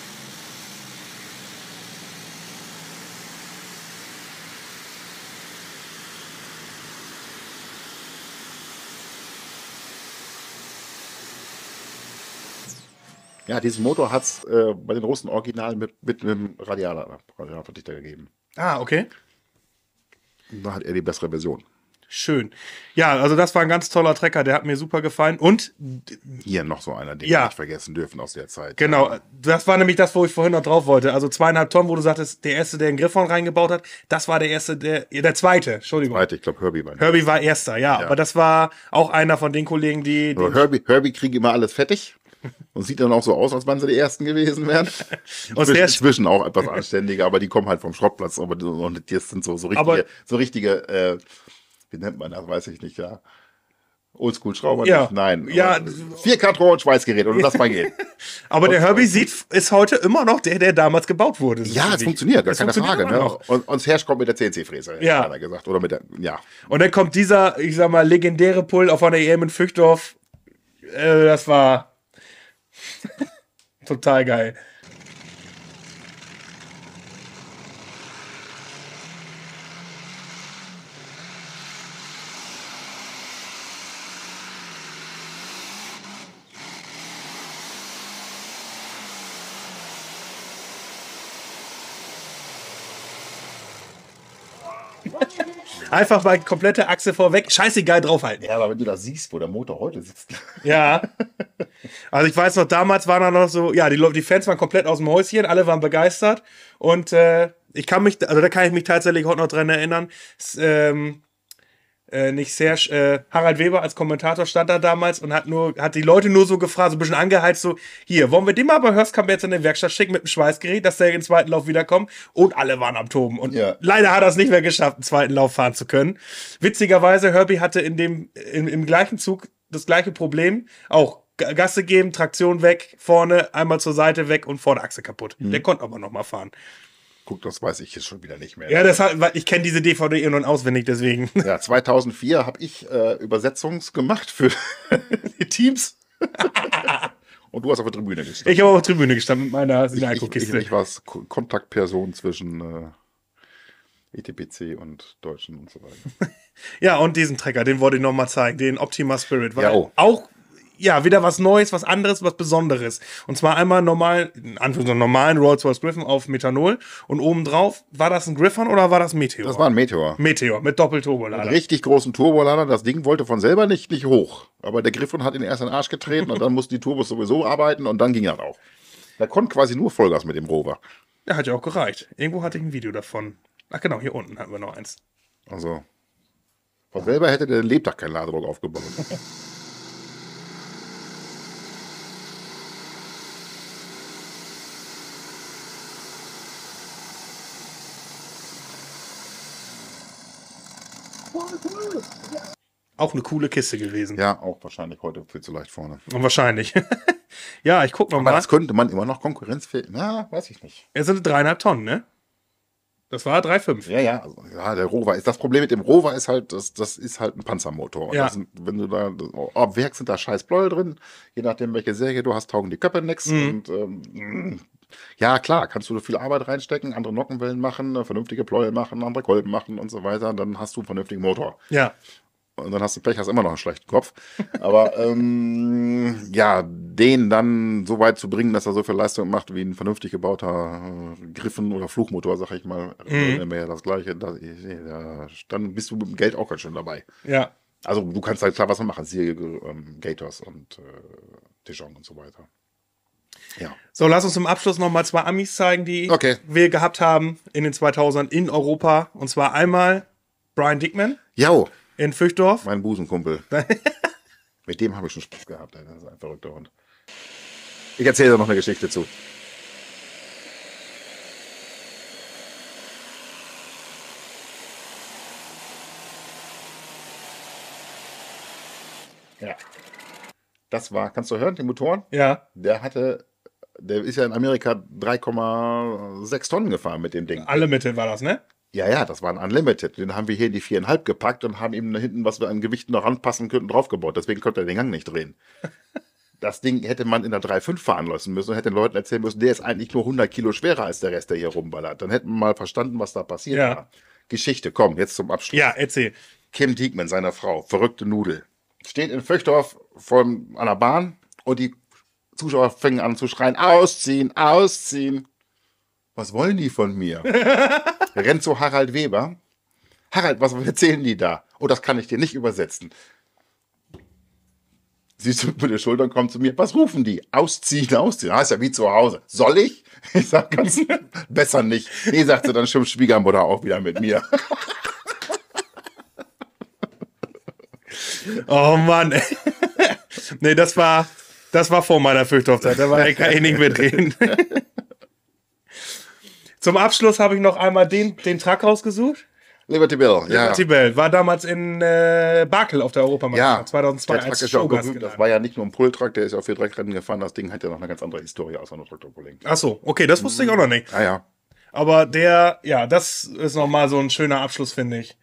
Ja, diesen Motor hat es bei den Russen original mit einem Radialverdichter gegeben. Ah, okay. Und da hat er die bessere Version. Schön. Ja, also das war ein ganz toller Trecker, der hat mir super gefallen. Und Hier noch so einer, den Ja. wir nicht vergessen dürfen aus der Zeit. genau, das war nämlich das, wo ich vorhin noch drauf wollte. Also 2,5 Tonnen, wo du sagtest, der erste, der einen Griffhorn reingebaut hat, das war der erste, der zweite, Entschuldigung. Zweite, ich glaube Herbie war. Herbie war erster, ja, aber das war auch einer von den Kollegen, die So, Herbie kriegt immer alles fettig und sieht dann auch so aus, als wenn sie die Ersten gewesen wären. Inzwischen auch etwas anständiger, aber die kommen halt vom Schrottplatz. Aber die sind so richtige, wie nennt man das, weiß ich nicht, ja. Oldschool-Schrauber Ja. nicht, nein. Ja. 4K-Rohr und Schweißgerät und das mal geht. Aber der Herbie ist heute immer noch der damals gebaut wurde. Ja, es funktioniert, gar Es keine funktioniert Frage. immer Ne? noch. Und das Herrsch kommt mit der CNC-Fräse, Ja. hat er gesagt. Oder mit der, ja. Und dann kommt dieser, ich sag mal, legendäre Pull auf einer EM in Füchtdorf. Das war total geil. Einfach mal komplette Achse vorweg, scheißegal draufhalten. Ja, aber wenn du das siehst, wo der Motor heute sitzt. Ja. Also ich weiß noch, damals waren da noch so, ja, die Fans waren komplett aus dem Häuschen, alle waren begeistert. Und da kann ich mich tatsächlich heute noch dran erinnern. Harald Weber als Kommentator stand da damals und hat die Leute nur so gefragt, so ein bisschen angeheizt, so, hier, wollen wir den mal bei Hörstkamp jetzt in die Werkstatt schicken mit dem Schweißgerät, dass der in den zweiten Lauf wiederkommt? Und alle waren am Toben. Und Ja. leider hat er es nicht mehr geschafft, einen zweiten Lauf fahren zu können. Witzigerweise, Herbie hatte im gleichen Zug das gleiche Problem. Auch Gasse geben, Traktion weg, vorne einmal zur Seite weg und Vorderachse kaputt. Der konnte aber noch mal fahren. Guck, das weiß ich jetzt schon wieder nicht mehr. Ja, weil ich kenne diese DVD eh nun auswendig, deswegen. Ja, 2004 habe ich Übersetzungs gemacht für die Und du hast auf der Tribüne gestanden. Ich habe auf der Tribüne gestanden mit meiner Sinalco-Kiste. Ich war Kontaktperson zwischen ETPC und Deutschen und so weiter. Ja, und diesen Trecker, den wollte ich noch mal zeigen, den Optima Spirit. Weil Ja, oh. auch, ja, wieder was Neues, was anderes, was Besonderes. Und zwar einmal normalen Rolls-Royce Griffon auf Methanol und obendrauf, war das ein Griffon oder war das Meteor? Das war ein Meteor. Meteor mit Doppelturbolader. Einen richtig großen Turbolader. Das Ding wollte von selber nicht hoch. Aber der Griffon hat ihn erst in den Arsch getreten und dann mussten die Turbos sowieso arbeiten und dann ging das auch. Der konnte quasi nur Vollgas mit dem Rover. Ja, hat ja auch gereicht. Irgendwo hatte ich ein Video davon. Ach genau, hier unten hatten wir noch eins. Also, von selber hätte der Lebtag keinen Ladedruck aufgebaut. Auch eine coole Kiste gewesen. Ja, auch wahrscheinlich heute viel zu leicht vorne. Und wahrscheinlich. Ja, ich guck noch Aber mal. das könnte man immer noch konkurrenzfähig. Na, weiß ich nicht. Es sind 3,5 Tonnen, ne? Das war 3,5. Ja, also, ja, der Rover ist. Das Problem mit dem Rover ist halt, das ist halt ein Panzermotor. Und Ja. wenn du da, ab Werk sind da scheiß Bläue drin, je nachdem, welche Serie du hast, taugen die Köpfe nix. Und ja, klar, kannst du viel Arbeit reinstecken, andere Nockenwellen machen, vernünftige Pleuel machen, andere Kolben machen und so weiter. Dann hast du einen vernünftigen Motor. Ja. Und dann hast du Pech, hast immer noch einen schlechten Kopf. Aber ja, den dann so weit zu bringen, dass er so viel Leistung macht wie ein vernünftig gebauter Griffen- oder Fluchmotor, sag ich mal, dann wäre ja das Gleiche. Dann bist du mit dem Geld auch ganz schön dabei. Ja. Also du kannst halt klar was machen, siehe Gators und Dijon und so weiter. Ja. So, lass uns zum Abschluss noch mal 2 Amis zeigen, die Okay. wir gehabt haben in den 2000ern in Europa. Und zwar einmal Brian Dickman Jo, in Füchtdorf. mein Busenkumpel. Mit dem habe ich schon Spaß gehabt, ey. Das ist ein verrückter Hund. Ich erzähle dir noch eine Geschichte zu. Ja. Das war, kannst du hören, den Motoren? Ja. Der ist ja in Amerika 3,6 Tonnen gefahren mit dem Ding. Alle Mittel war das, ne? Ja, das war ein Unlimited. Den haben wir hier in die 4,5 gepackt und haben ihm da hinten, was wir an Gewichten noch ranpassen könnten, draufgebaut. Deswegen konnte er den Gang nicht drehen. Das Ding hätte man in der 3,5 fahren lassen müssen und hätte den Leuten erzählen müssen, der ist eigentlich nur 100 Kilo schwerer als der Rest, der hier rumballert. Dann hätten wir mal verstanden, was da passiert war. Geschichte, komm, jetzt zum Abschluss. Ja, erzähl. Kim Diekmann, seine Frau, verrückte Nudel, steht in Vöchdorf an der Bahn und die Zuschauer fangen an zu schreien, ausziehen, ausziehen. Was wollen die von mir? Rennt zu Harald Weber. Harald, was erzählen die da? Oh, das kann ich dir nicht übersetzen. Sie zuckt mit den Schultern, kommt zu mir. Was rufen die? Ausziehen, ausziehen. Ah, ist ja wie zu Hause. Soll ich? Ich sag ganz besser nicht. Nee, sagt sie, dann stimmt Schwiegermutter auch wieder mit mir. Oh Mann. Nee, das war vor meiner Fürchthofzeit. Da kann ich nicht mitreden. Zum Abschluss habe ich noch einmal den Truck rausgesucht. Liberty Bell, ja. Liberty Bell war damals in Bakel auf der Europameisterschaft 2002 der als Truck ist ja auch Showgast. berühmt. Das war ja nicht nur ein Pull-Truck, der ist ja auch für Dreckrennen gefahren. Das Ding hat ja noch eine ganz andere Historie außer nur Traktorpulling. Ach so, okay, das wusste ich auch noch nicht. Ja. Aber das ist nochmal so ein schöner Abschluss, finde ich.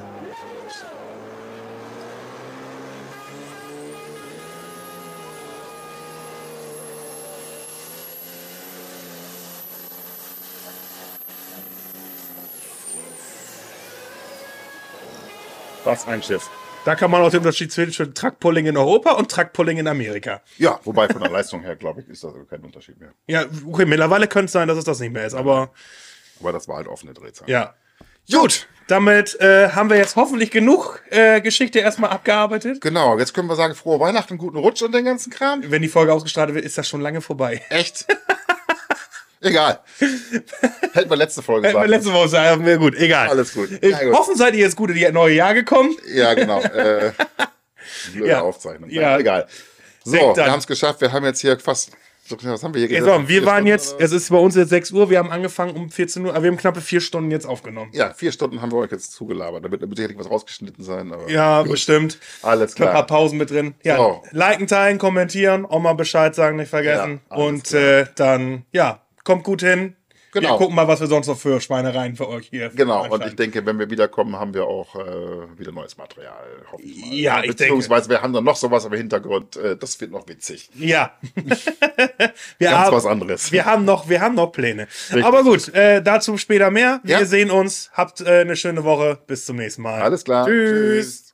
Was ein Schiff. Da kann man auch den Unterschied zwischen Truckpulling in Europa und Truckpulling in Amerika. Ja, wobei von der Leistung her, glaube ich, ist das kein Unterschied mehr. Ja, okay, mittlerweile könnte es sein, dass es das nicht mehr ist, aber Aber das war halt offene Drehzahl. ja. Gut. Damit haben wir jetzt hoffentlich genug Geschichte erstmal abgearbeitet. Genau, jetzt können wir sagen, frohe Weihnachten, guten Rutsch und den ganzen Kram. Wenn die Folge ausgestrahlt wird, ist das schon lange vorbei. Echt? Egal. Hätten wir letzte Folge sagen. Letzte Woche sagen wir gut, egal. Alles gut. Ich Ja, gut. hoffe, seid ihr jetzt gut in die neue Jahr gekommen. Ja, genau. Blöde Ja. Aufzeichnung. Ja. Egal. So, Denkt wir dann. haben es geschafft. Wir haben jetzt hier fast. Was haben wir hier Jetzt gesagt? wir 4 waren Stunden jetzt, oder? es ist bei uns jetzt 6 Uhr, wir haben angefangen um 14 Uhr, aber wir haben knappe 4 Stunden jetzt aufgenommen. Ja, 4 Stunden haben wir euch jetzt zugelabert. Da wird sicherlich was rausgeschnitten sein. Aber Ja, bestimmt. alles Ein paar klar. Pausen mit drin. Ja, So. liken, teilen, kommentieren, auch mal Bescheid sagen, nicht vergessen. Ja, alles und klar. dann, ja, kommt gut hin. Genau. Wir gucken mal, was wir sonst noch für Schweinereien für euch hier Genau, und ich veranstalten. denke, wenn wir wiederkommen, haben wir auch wieder neues Material. Hoffe ich mal. Ja, ich denke. Beziehungsweise wir haben dann noch sowas im Hintergrund. Das wird noch witzig. Ja. Ganz was anderes. Wir haben noch Pläne. Aber gut, dazu später mehr. Wir Ja. sehen uns. Habt eine schöne Woche. Bis zum nächsten Mal. Alles klar. Tschüss.